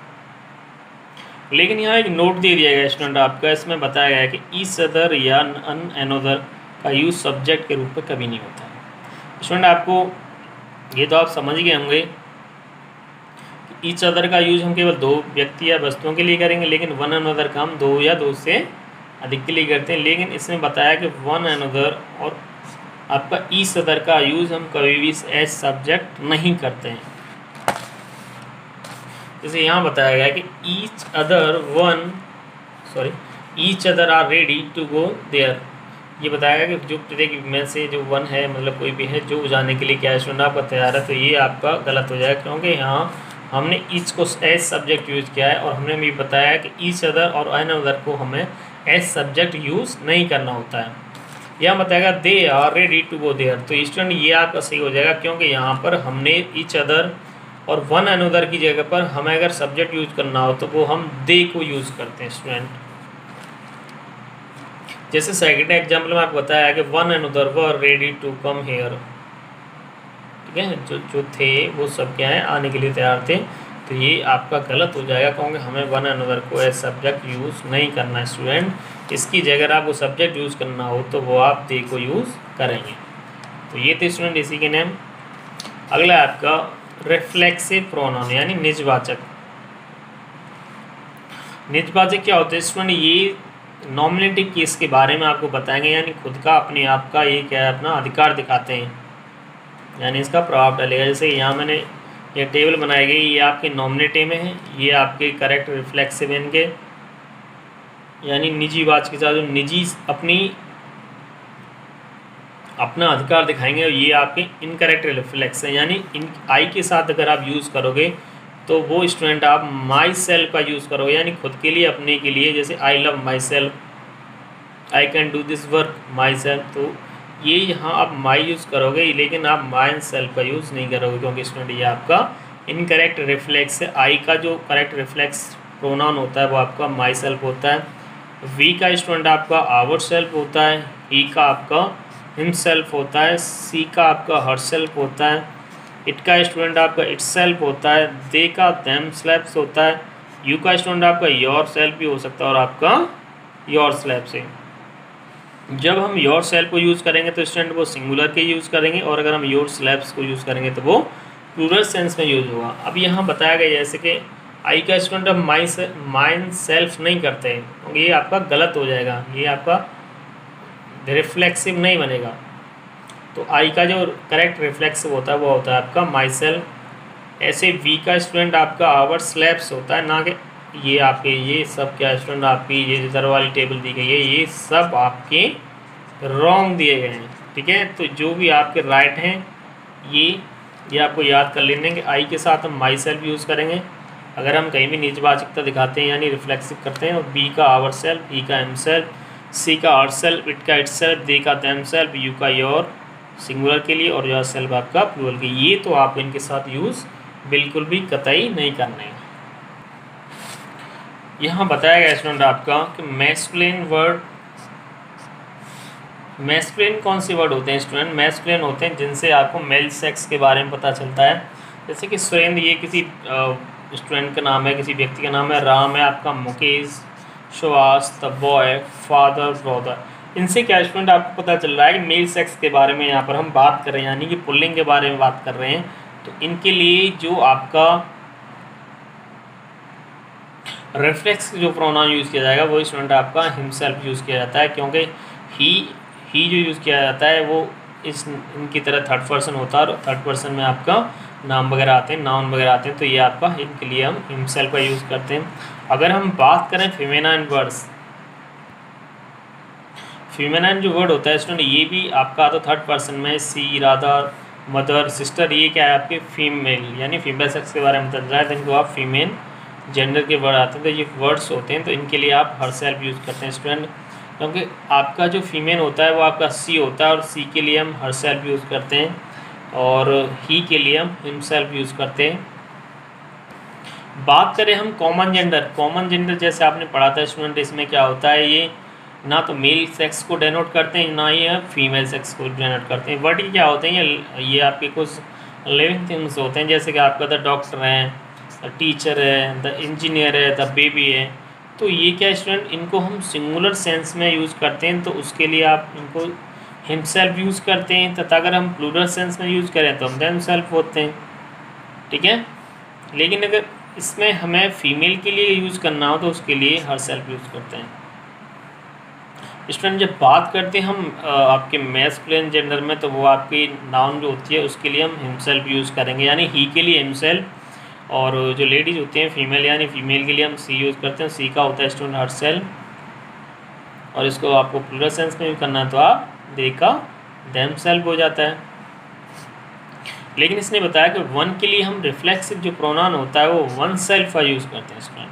लेकिन यहाँ एक नोट दे दिया गया स्टूडेंट आपका, इसमें बताया गया है कि ईच अदर या अन एंड अदर का यूज़ सब्जेक्ट के रूप में कभी नहीं होता है। स्टूडेंट आपको ये तो आप समझ गए होंगे कि ईच अदर का यूज़ हम केवल दो व्यक्ति या वस्तुओं के लिए करेंगे, लेकिन वन एंड अदर का हम दो या दो से अधिक के लिए करते हैं। लेकिन इसमें बताया कि वन एंड अदर और आपका ईच अदर का यूज़ हम कभी भी एज सब्जेक्ट नहीं करते हैं। जैसे यहाँ बताया गया कि each other are ready to go there, ये बताया गया कि जो प्रत्येक में से जो वन है मतलब कोई भी है जो जाने के लिए क्या स्टूडेंट आपका तैयार है, तो ये आपका गलत हो जाएगा, क्योंकि यहाँ हमने ईच को एज सब्जेक्ट यूज़ किया है, और हमने भी बताया कि ईच अदर और एन अदर को हमें एज सब्जेक्ट यूज़ नहीं करना होता है। यहाँ बताएगा they are ready to go there, तो स्टूडेंट ये आपका सही हो जाएगा, क्योंकि यहाँ पर हमने ईच अदर और वन एंड अदर की जगह पर हमें अगर सब्जेक्ट यूज़ करना हो तो वो हम दे को यूज़ करते हैं स्टूडेंट। जैसे सेकंड एग्जाम्पल में आपको बताया कि one and other were ready to come here, ठीक है, जो थे वो सब क्या है आने के लिए तैयार थे। तो ये आपका गलत हो जाएगा, क्योंकि हमें वन अनदर को एज सब्जेक्ट यूज़ नहीं करना है स्टूडेंट। इसकी जगह आपको सब्जेक्ट यूज़ करना हो तो वो आप दे को यूज़ करेंगे। तो ये थे स्टूडेंट इसी के नेम। अगला आपका रिफ्लेक्सिव प्रोनाउन यानी निजवाचक। निजवाचक क्या होते हैं स्टूडेंट? ये नॉमिनेटिव केस के बारे में आपको बताएंगे, यानी खुद का अपने आप का ये क्या है अपना अधिकार दिखाते हैं, यानी इसका प्रभाव डालेगा। जैसे यहाँ मैंने ये टेबल बनाई गई, ये आपके नॉमिनेटिव में है, ये आपके करेक्ट रिफ्लेक्सिव इनके यानी निजी वाचक के साथ जो निजी अपना अधिकार दिखाएंगे, और ये आपके इनकरेक्ट रिफ्लेक्स हैं, यानी इन आई के साथ अगर आप यूज़ करोगे तो वो स्टूडेंट आप माई सेल्फ का यूज़ करोगे, यानी खुद के लिए अपने के लिए। जैसे I love myself, I can do this work myself, तो ये यहाँ आप माई यूज़ करोगे, लेकिन आप माई एंड सेल्फ का यूज़ नहीं करोगे, क्योंकि स्टूडेंट ये आपका इनकरेक्ट रिफ्लेक्स है। आई का जो करेक्ट रिफ्लेक्स प्रोनाउन होता है वो आपका माई सेल्फ होता है। वी का स्टूडेंट आपका आवर सेल्फ होता है। ही का आपका हिम सेल्फ होता है। सी का आपका हर सेल्फ होता है। इट का स्टूडेंट आपका इट सेल्फ होता है। दे का देम सेल्फ होता है। यू का स्टूडेंट आपका योर सेल्फ भी हो सकता है, और आपका योर सेल्फ से। जब हम योर सेल्फ को यूज़ करेंगे तो स्टूडेंट वो सिंगुलर के यूज़ करेंगे, और अगर हम योर सेल्फ्स को यूज़ करेंगे तो वो प्लूरल सेंस में यूज़ होगा। अब यहाँ बताया गया जैसे कि आई का स्टूडेंट अब माइन सेल्फ नहीं करते हैं, क्योंकि ये आपका गलत हो जाएगा, ये आपका रिफ्लेक्सिव नहीं बनेगा। तो आई का जो करेक्ट रिफ्लेक्सिव होता है वो होता है आपका माई सेल्फ। ऐसे वी का स्टूडेंट आपका आवर स्लैब्स होता है, ना कि ये आपके ये सब क्या स्टूडेंट आपकी ये इधर वाली टेबल दी गई है, ये सब आपके रॉन्ग दिए गए हैं। ठीक है, तो जो भी आपके राइट हैं ये आपको याद कर लेने कि आई के साथ हम माई सेल्फ यूज़ करेंगे अगर हम कहीं भी निजवाचकता दिखाते हैं यानी रिफ्लेक्सिव करते हैं। और बी का आवर सेल्फ, ई का हिम सेल्फ, सी का आवर सेल्फ, इट का इट सेल्फ, दे का देम सेल्फ, यू का योर सिंगुलर के लिए, और योर सेल्फ आपका प्लूरल के। ये तो आप इनके साथ यूज़ बिल्कुल भी कतई नहीं करने। यहाँ बताया गया स्टूडेंट आपका कि मैस्कुलिन वर्ड, मैस्कुलिन कौन से वर्ड होते हैं स्टूडेंट? मैस्कुलिन होते हैं जिनसे आपको मेल सेक्स के बारे में पता चलता है। जैसे कि सुरेंद्र ये किसी स्टूडेंट का नाम है, किसी व्यक्ति का नाम है। राम है आपका Mukesh, Suhas, the boy, father, brother. इनसे क्या स्टूडेंट आपको पता चल रहा है कि मेल सेक्स के बारे में यहाँ पर हम बात कर रहे हैं, यानी कि पुल्लिंग के बारे में बात कर रहे हैं। तो इनके लिए जो आपका रिफ्लेक्स जो प्रोनाउन यूज़ किया जाएगा वो स्टूडेंट आपका हिमसेल्फ यूज़ किया जाता है, क्योंकि ही जो यूज़ किया जाता है वो इनकी तरह थर्ड पर्सन होता है, और थर्ड पर्सन में आपका नाम वगैरह आते हैं, नाउन वगैरह आते हैं। तो ये आपका इनके लिए हम हिमसेल्फ का यूज़ करते हैं। अगर हम बात करें फेमिनाइन वर्ड्स, फेमिनाइन जो वर्ड होता है स्टूडेंट ये भी आपका तो थर्ड पर्सन में, सी, राधा, मदर, सिस्टर, ये क्या है आपके फीमेल यानी फीमेल सेक्स के बारे में बता रहा है, तो इनको आप फीमेल जेंडर के वर्ड आते हैं। तो ये वर्ड्स होते हैं, तो इनके लिए आप हर सेल्फ यूज़ करते हैं स्टूडेंट, क्योंकि आपका जो फीमेल होता है वो आपका सी होता है, और सी के लिए हम हर सेल्फ यूज़ करते हैं, और ही के लिए हम हिमसेल्फ यूज़ करते हैं। बात करें हम कॉमन जेंडर, कॉमन जेंडर जैसे आपने पढ़ा था स्टूडेंट, इसमें क्या होता है ये ना तो मेल सेक्स को डेनोट करते हैं, ना ही फीमेल सेक्स को डेनोट करते हैं। वर्ड क्या होते हैं ये आपके कुछ लिविंग थिंग्स होते हैं, जैसे कि आपका द डॉक्टर है, द टीचर है, द इंजीनियर है, द बेबी है। तो ये क्या स्टूडेंट इनको हम सिंगुलर सेंस में यूज़ करते हैं, तो उसके लिए आप इनको हिमसेल्फ यूज़ करते हैं, तथा अगर हम प्लूरल सेंस में यूज़ करें तो हम देम सेल्फ होते हैं। ठीक है, लेकिन अगर इसमें हमें फीमेल के लिए यूज़ करना हो तो उसके लिए हर सेल्फ यूज़ करते हैं स्टूडेंट। जब बात करते हैं हम आपके मैस्कुलिन जेंडर में, तो वो आपकी नाउन जो होती है उसके लिए हम हिमसेल्फ यूज़ करेंगे, यानी ही के लिए हिमसेल्फ, और जो लेडीज़ होती हैं फीमेल यानी फीमेल के लिए हम सी यूज़ करते हैं। सी का होता है स्टूडेंट हर सेल्फ, और इसको आपको प्लूरल सेंस में यूज़ करना है तो आप दे का देम सेल्फ हो जाता है। लेकिन इसने बताया कि वन के लिए हम रिफ्लेक्सिव जो प्रोनाउन होता है वो वन सेल्फ का यूज़ करते हैं स्टूडेंट।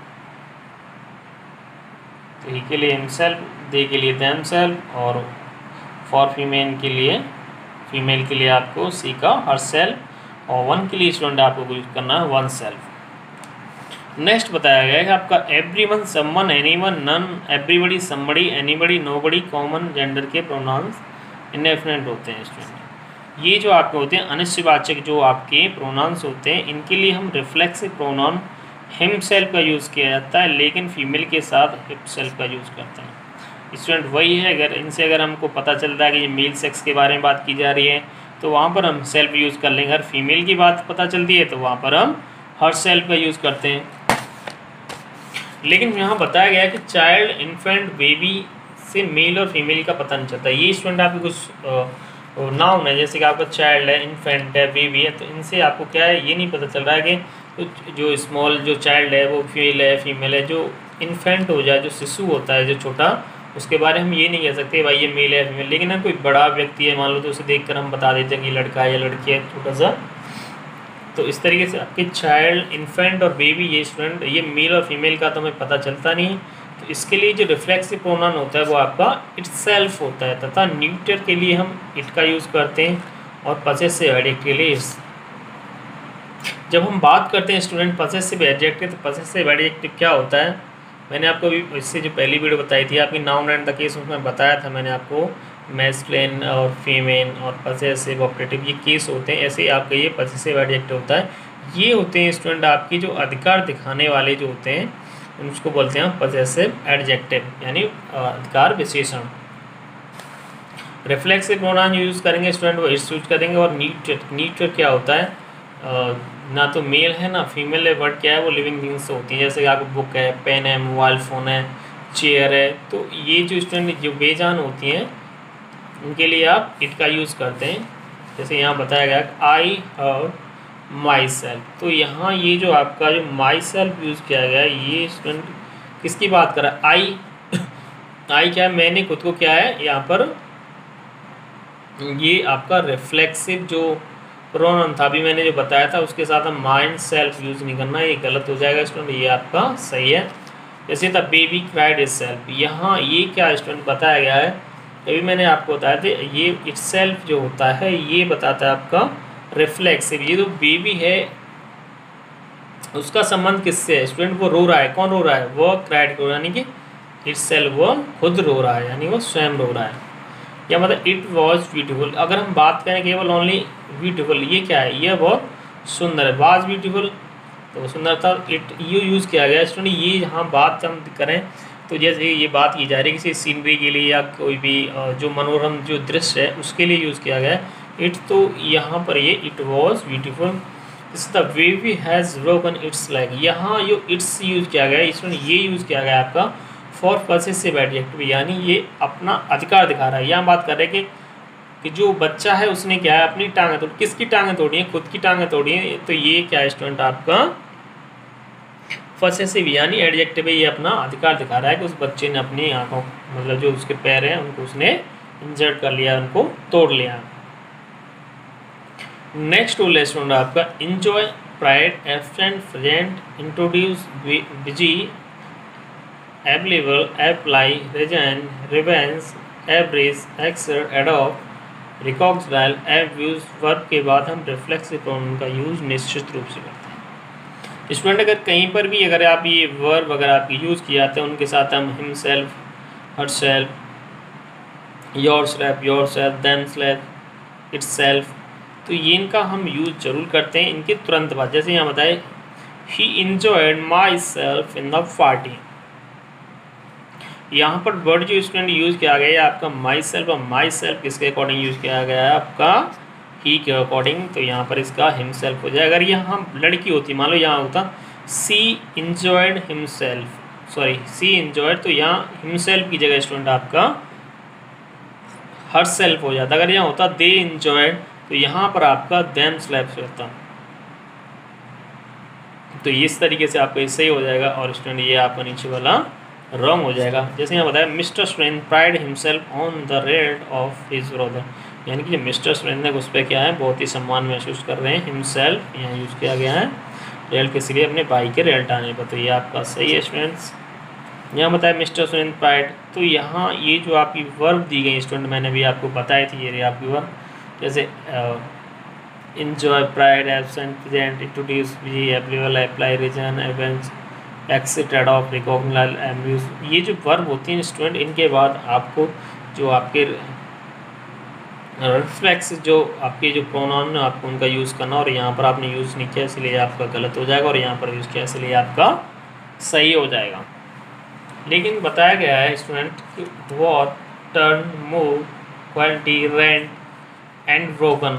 तो ही के लिए हिमसेल्फ, दे के लिए देम सेल्फ, और फॉर फीमेल के लिए आपको सी का हर सेल्फ, और वन के लिए स्टूडेंट आपको यूज़ करना है वन सेल्फ। नेक्स्ट बताया गया है कि आपका everyone, someone, anyone, none, everybody, somebody, anybody, nobody common gender के प्रोनाउंस इनडेफिनेट होते हैं स्टूडेंट। ये जो आपके होते हैं अनिश्चयवाचक जो आपके प्रोनाउंस होते हैं, इनके लिए हम रिफ्लेक्सिव प्रोनाउन हिमसेल्फ का यूज़ किया जाता है, लेकिन फीमेल के साथ हिमसेल्फ का यूज़ करते हैं। स्टूडेंट वही है, अगर इनसे अगर हमको पता चलता है कि ये मेल सेक्स के बारे में बात की जा रही है तो वहाँ पर हम सेल्फ यूज़ कर लेंगे। अगर फीमेल की बात पता चलती है तो वहाँ पर हम हर सेल्फ का यूज़ करते हैं। लेकिन यहाँ बताया गया है कि चाइल्ड, इन्फेंट, बेबी से मेल और फीमेल का पता नहीं चलता। ये स्टूडेंट आपके कुछ नाउन है, जैसे कि आपका चाइल्ड है, इन्फेंट है, बेबी है, तो इनसे आपको क्या है ये नहीं पता चल रहा है कि जो स्मॉल जो चाइल्ड है वो मेल है फीमेल है। जो इन्फेंट हो जाए, जो शिशु होता है जो छोटा, उसके बारे में हम ये नहीं कह सकते भाई ये मेल है फीमेल। लेकिन अगर कोई बड़ा व्यक्ति है मान लो तो उसे देखकर हम बता देते हैं कि लड़का है या लड़की है छोटा सा। तो इस तरीके से आपके चाइल्ड, इन्फेंट और बेबी ये स्टूडेंट ये मेल और फीमेल का तो हमें पता चलता नहीं। तो इसके लिए जो रिफ्लेक्सिव प्रोनाउन होता है वो आपका इटसेल्फ होता है, तथा न्यूटर के लिए हम इट का यूज़ करते हैं और पजेसिव एडजेक्टिव के लिए इट्स। जब हम बात करते हैं स्टूडेंट पजेसिव एडजेक्टिव, तो पजेसिव एडजेक्टिव क्या होता है, मैंने आपको इससे जो पहली वीडियो बताई थी आपकी नाउन एंड द केस, उसमें बताया था मैंने आपको मैस्कुलिन और फीमेल और पजेसिव ऑपरेटिव ये केस होते हैं। ऐसे ही आपका ये पजेसिव एडजेक्टिव होता है। ये होते हैं स्टूडेंट आपकी जो अधिकार दिखाने वाले जो होते हैं उसको बोलते हैं पजेसिव एडजेक्टिव, यानी अधिकार विशेषण। रिफ्लेक्सिव प्रोनाउन यूज़ करेंगे स्टूडेंट वो इट्स यूज करेंगे। और न्यूटर क्या होता है, ना तो मेल है ना फीमेल है, वर्ड क्या है वो लिविंग थिंग्स होती हैं। जैसे कि आपको बुक है, पेन है, मोबाइल फ़ोन है, चेयर है, तो ये जो स्टूडेंट जो बेजान होती हैं उनके लिए आप इट का यूज़ करते हैं। जैसे यहाँ बताया गया आई हर्ड माई सेल्फ, तो यहाँ ये जो आपका जो माई सेल्फ यूज़ किया गया है ये स्टूडेंट किसकी बात कर रहा है, आई आई क्या है, मैंने खुद को क्या है यहाँ पर, ये आपका रिफ्लेक्सिव जो प्रोनाउन था अभी मैंने जो बताया था उसके साथ हम माइंड सेल्फ यूज़ नहीं करना, ये गलत हो जाएगा स्टूडेंट, ये आपका सही है। जैसे था बेबी क्राइड इट सेल्फ, यहाँ ये क्या स्टूडेंट बताया गया है, अभी मैंने आपको बताया था ये इट सेल्फ जो होता है ये बताता है आपका रिफ्लेक्सिव। ये जो बेबी है उसका संबंध किससे है स्टूडेंट, वो रो रहा है, कौन रो रहा है, वो क्राइड रो रहा है, यानी कि इट सेल्फ वो खुद रो रहा है, यानी वो स्वयं रो रहा है। या मतलब इट वॉज ब्यूटीफुल, अगर हम बात करें केवल ओनली ब्यूटीफुल, ये क्या है, ये बहुत सुंदर है, वाज ब्यूटीफुल तो सुंदर था, इट यू यूज़ किया गया स्टूडेंट। ये यहाँ बात हम करें तो जैसे ये बात की जा रही है किसी सीनरी के लिए या कोई भी जो मनोरम जो दृश्य है उसके लिए यूज़ किया गया है इट, तो यहाँ पर ये इट वॉज ब्यूटीफुल। इस the baby has broken its leg, यहाँ जो इट्स यूज़ किया गया है इसमें ये यूज़ किया गया है आपका फॉर पजेसिव एडजेक्टिव, यानी ये अपना अधिकार दिखा रहा है। यहाँ बात कर रहे हैं कि जो बच्चा है उसने क्या है अपनी टांगें तोड़ी, किसकी टांगें तोड़ी हैं, खुद की टांगें तोड़ी हैं, तो ये क्या है स्टूडेंट आपका पजेसिव यानी एडजेक्टिव है, ये अपना अधिकार दिखा रहा है कि उस बच्चे ने अपनी आँखों मतलब जो उसके पैर हैं उनको उसने इंजर्ड कर लिया, उनको तोड़ लिया। नेक्स्ट रूल है स्टूडेंट आपका enjoy, pride, absent, present, introduce, busy, available, apply, resign, revenge, एब्रेस, exert, adopt, recognise, abuse verb के बाद हम रिफ्लेक्सिव प्रोनाउन का यूज़ निश्चित रूप से करते हैं। स्टूडेंट अगर कहीं पर भी अगर आप ये वर्ब अगर आप यूज़ किए जाते हैं उनके साथ हम himself, herself, yourself, themselves, itself, तो ये इनका हम यूज़ जरूर करते हैं इनके तुरंत बाद। जैसे यहाँ बताए he enjoyed myself in the party, यहाँ पर वर्ड जो स्टूडेंट यूज़ किया गया है आपका माई सेल्फ, और माई सेल्फ किसके अकॉर्डिंग यूज़ किया गया है आपका ही के अकॉर्डिंग, तो यहाँ पर इसका हिमसेल्फ हो जाए। अगर यहाँ लड़की होती मान लो यहाँ होता she enjoyed himself, sorry she enjoyed, तो यहाँ हिमसेल्फ की जगह स्टूडेंट आपका हर सेल्फ हो जाता। अगर यहाँ होता दे इंजॉयड तो यहाँ पर आपका देम सेल्फ होता, तो इस तरीके से आपका सही हो जाएगा और स्टूडेंट ये आपका नीचे वाला रॉन्ग हो जाएगा। जैसे यहाँ बताया mister Swain pride himself on the result of his brother, यानी कि मिस्टर स्वेन ने उस पर क्या है बहुत ही सम्मान महसूस कर रहे हैं, हिमसेल्फ यहाँ यूज़ किया गया है रेल के सिरे अपने भाई के रेल्ट आने पर, तो ये आपका सही है स्टूडेंट्स। यहाँ बताया मिस्टर स्वेन प्राइड, तो यहाँ ये जो आपकी वर्ब दी गई स्टूडेंट मैंने भी आपको बताई थी ये आपकी वर्ब, जैसे enjoy, pride, absent, present, introduce, busy, available, apply, resign, avenge, exert, adopt, recognise, amuse, ये जो वर्ब होती हैं स्टूडेंट इनके बाद आपको जो आपके रिफ्लेक्स जो आपके जो प्रोनाउन है आपको उनका यूज़ करना, और यहाँ पर आपने यूज़ नहीं किया इसलिए आपका गलत हो जाएगा, और यहाँ पर यूज़ किया इसलिए आपका सही हो जाएगा। लेकिन बताया गया है स्टूडेंट कि watch, turn, move, quality, rent and broken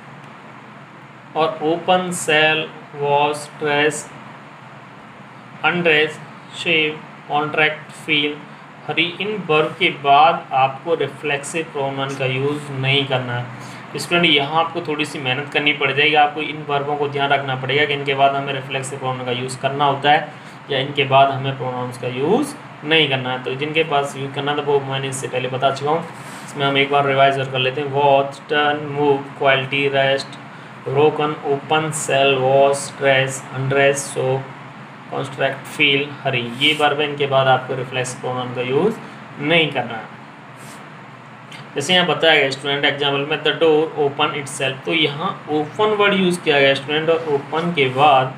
और open, sell, wash, dress, undress, shave, contract, feel, hurry, इन वर्ब के बाद आपको रिफ्लेक्सिव प्रोनाउन का यूज़ नहीं करना है। स्टूडेंट यहाँ आपको थोड़ी सी मेहनत करनी पड़ जाएगी, आपको इन वर्बों को ध्यान रखना पड़ेगा कि इनके बाद हमें रिफ्लेक्सिव प्रोनाउन का यूज़ करना होता है या इनके बाद हमें प्रोनाउंस का यूज़ नहीं करना है। तो जिनके पास यूज़ करना था वो मैंने इससे पहले बता चुका हूँ, इसमें हम एक बार रिवाइज और कर लेते हैं। Watch, turn, move, quality, rest, broken, open, sell, wash, dress, undress, show, construct, feel, hurry, ये वर्ब है, इनके बाद आपको रिफ्लेक्स प्रोनाउन का यूज़ नहीं करना है। जैसे यहाँ बताया गया स्टूडेंट एग्जाम्पल में, द डोर ओपन इटसेल्फ, तो यहाँ ओपन वर्ड यूज़ किया गया स्टूडेंट, और ओपन के बाद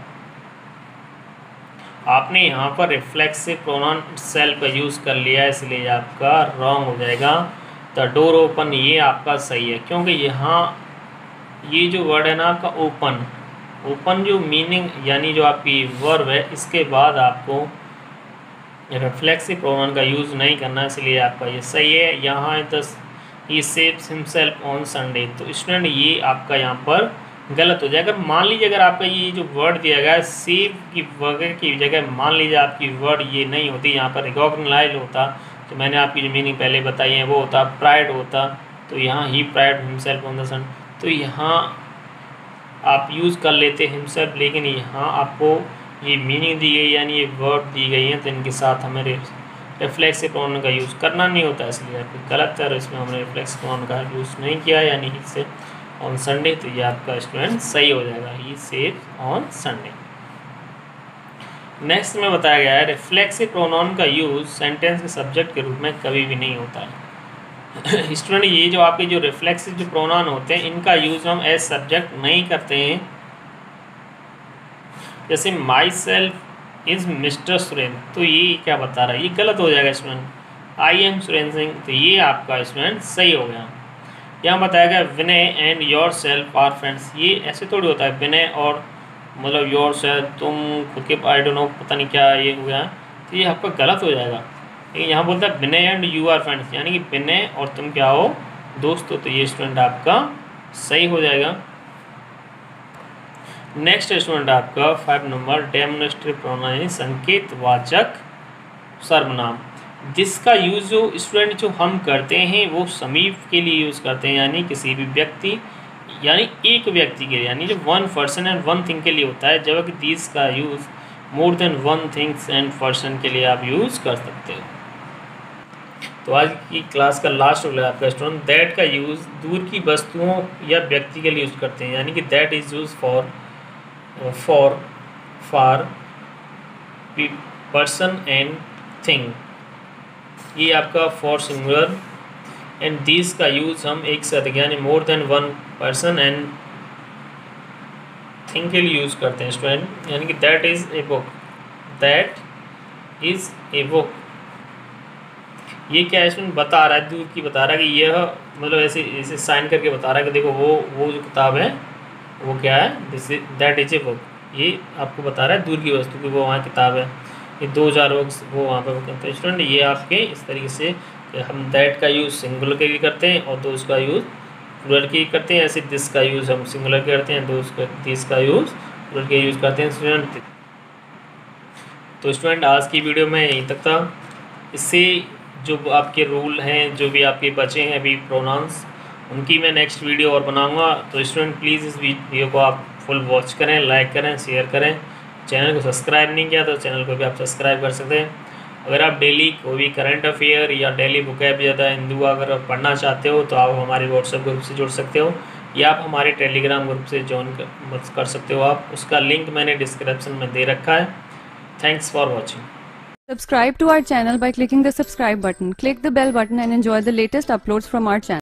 आपने यहाँ पर रिफ्लेक्सिव प्रोनाउन इटसेल्फ का यूज़ कर लिया है, इसलिए आपका रॉन्ग हो जाएगा। द डोर ओपन ये आपका सही है, क्योंकि यहाँ ये जो वर्ड है ना आपका ओपन, ओपन जो मीनिंग यानी जो आपकी वर्ब है इसके बाद आपको रिफ्लेक्सिव प्रोनाउन का यूज़ नहीं करना, इसलिए आपका ये सही है। यहाँ दस he shaves himself on Sunday, तो स्टूडेंट ये आपका यहाँ पर गलत हो जाएगा। मान लीजिए अगर आपका ये जो वर्ड दिया गया है सेव की वगैरह की जगह मान लीजिए आपकी वर्ड ये नहीं होती, यहाँ पर रिकॉग्नाइज होता, तो मैंने आपकी जो मीनिंग पहले बताई है वो होता प्राइड होता, तो यहाँ he pride himself on the son, तो यहाँ आप यूज़ कर लेते हिमसेल्फ, लेकिन यहाँ आपको ये मीनिंग दी गई यानी ये वर्ड दी गई है, तो इनके साथ हमें रिफ्लेक्सिव प्रोनाउन का यूज़ करना नहीं होता, इसलिए आपको गलत है। इसमें हमने रिफ्लेक्स प्रोनाउन का यूज़ नहीं किया यानी ही से ऑन संडे, तो ये आपका स्टूडेंट सही हो जाएगा, he shaves on Sunday. Next में बताया गया है रिफ्लेक्सिव प्रोनाउन का यूज़ सेंटेंस के सब्जेक्ट के रूप में कभी भी नहीं होता है। स्टूडेंट ये जो आपके जो रिफ्लेक्सिव जो प्रोनाउन होते हैं इनका यूज़ हम एज सब्जेक्ट नहीं करते हैं। जैसे myself is mister Surendra, तो ये क्या बता रहा है, ये गलत हो जाएगा student. I am Surendra Singh, तो ये आपका स्टूडेंट सही हो गया। यहाँ बताया गया Vinay and yourself are friends, ये ऐसे थोड़ी होता है विनय और मतलब योर सेल्फ, तुम खुद के आई डोंट नो पता नहीं क्या ये हो गया, तो ये आपका गलत हो जाएगा। लेकिन यहाँ बोलता है Vinay and you are friends, यानी कि विनय और तुम क्या हो, दोस्त हो, तो ये स्टूडेंट आपका सही हो जाएगा। नेक्स्ट स्टूडेंट आपका 5 नंबर डेमोन्स्ट्रेटिव प्रोनाउन यानी संकेतवाचक सर्वनाम, जिसका यूज़ जो स्टूडेंट जो हम करते हैं वो समीप के लिए यूज़ करते हैं, यानी किसी भी व्यक्ति यानी एक व्यक्ति के लिए, यानी जो one person and one thing के लिए होता है, जबकि दिस का use more than one things and person के लिए आप यूज़ कर सकते हो। तो आज की क्लास का लास्ट रूल है आपका स्टूडेंट, दैट का यूज़ दूर की वस्तुओं या व्यक्ति के लिए यूज़ करते हैं, यानी कि that is use for person and thing, ये आपका फॉर सिंगुलर, एंड दिस का यूज़ हम एक से अधिक यानी more than one person and thing के लिए यूज़ करते हैं स्टूडेंट, यानी कि that is a book, that is a book, ये क्या स्टूडेंट बता रहा है, दूर की बता रहा है कि यह मतलब ऐसे ऐसे साइन करके बता रहा है कि देखो वो जो किताब है वो क्या है, this is that is a book, ये आपको बता रहा है दूर की वस्तु की वो वहाँ किताब है, ये 2000 बुक्स वो वहाँ पे कहते हैं स्टूडेंट। ये आपके इस तरीके से हम दैट का यूज़ सिंगुलर के लिए करते हैं और दोस्त का यूज़ प्लूरल के लिए करते हैं, ऐसे दिस का यूज़ हम सिंगुलर के करते हैं, दिस का यूज़ प्लूरल के यूज़ करते हैं स्टूडेंट। तो स्टूडेंट आज की वीडियो में यहीं तक था, इससे जो आपके रूल हैं जो भी आपके बचे हैं अभी प्रोनाउंस, उनकी मैं नेक्स्ट वीडियो और बनाऊंगा। तो स्टूडेंट प्लीज़ इस वीडियो को आप फुल वॉच करें, लाइक करें, शेयर करें। चैनल को सब्सक्राइब नहीं किया तो चैनल को भी आप सब्सक्राइब कर सकते हैं। अगर आप डेली कोई भी करंट अफेयर या डेली बुकैब ज़्यादा हिंदू अगर आप पढ़ना चाहते हो तो आप हमारे व्हाट्सएप ग्रुप से जुड़ सकते हो या आप हमारे टेलीग्राम ग्रुप से ज्वाइन कर सकते हो आप, उसका लिंक मैंने डिस्क्रिप्शन में दे रखा है। Thanks for watching. Subscribe to our channel by clicking the subscribe button. Click the bell button and enjoy the latest uploads from our channel.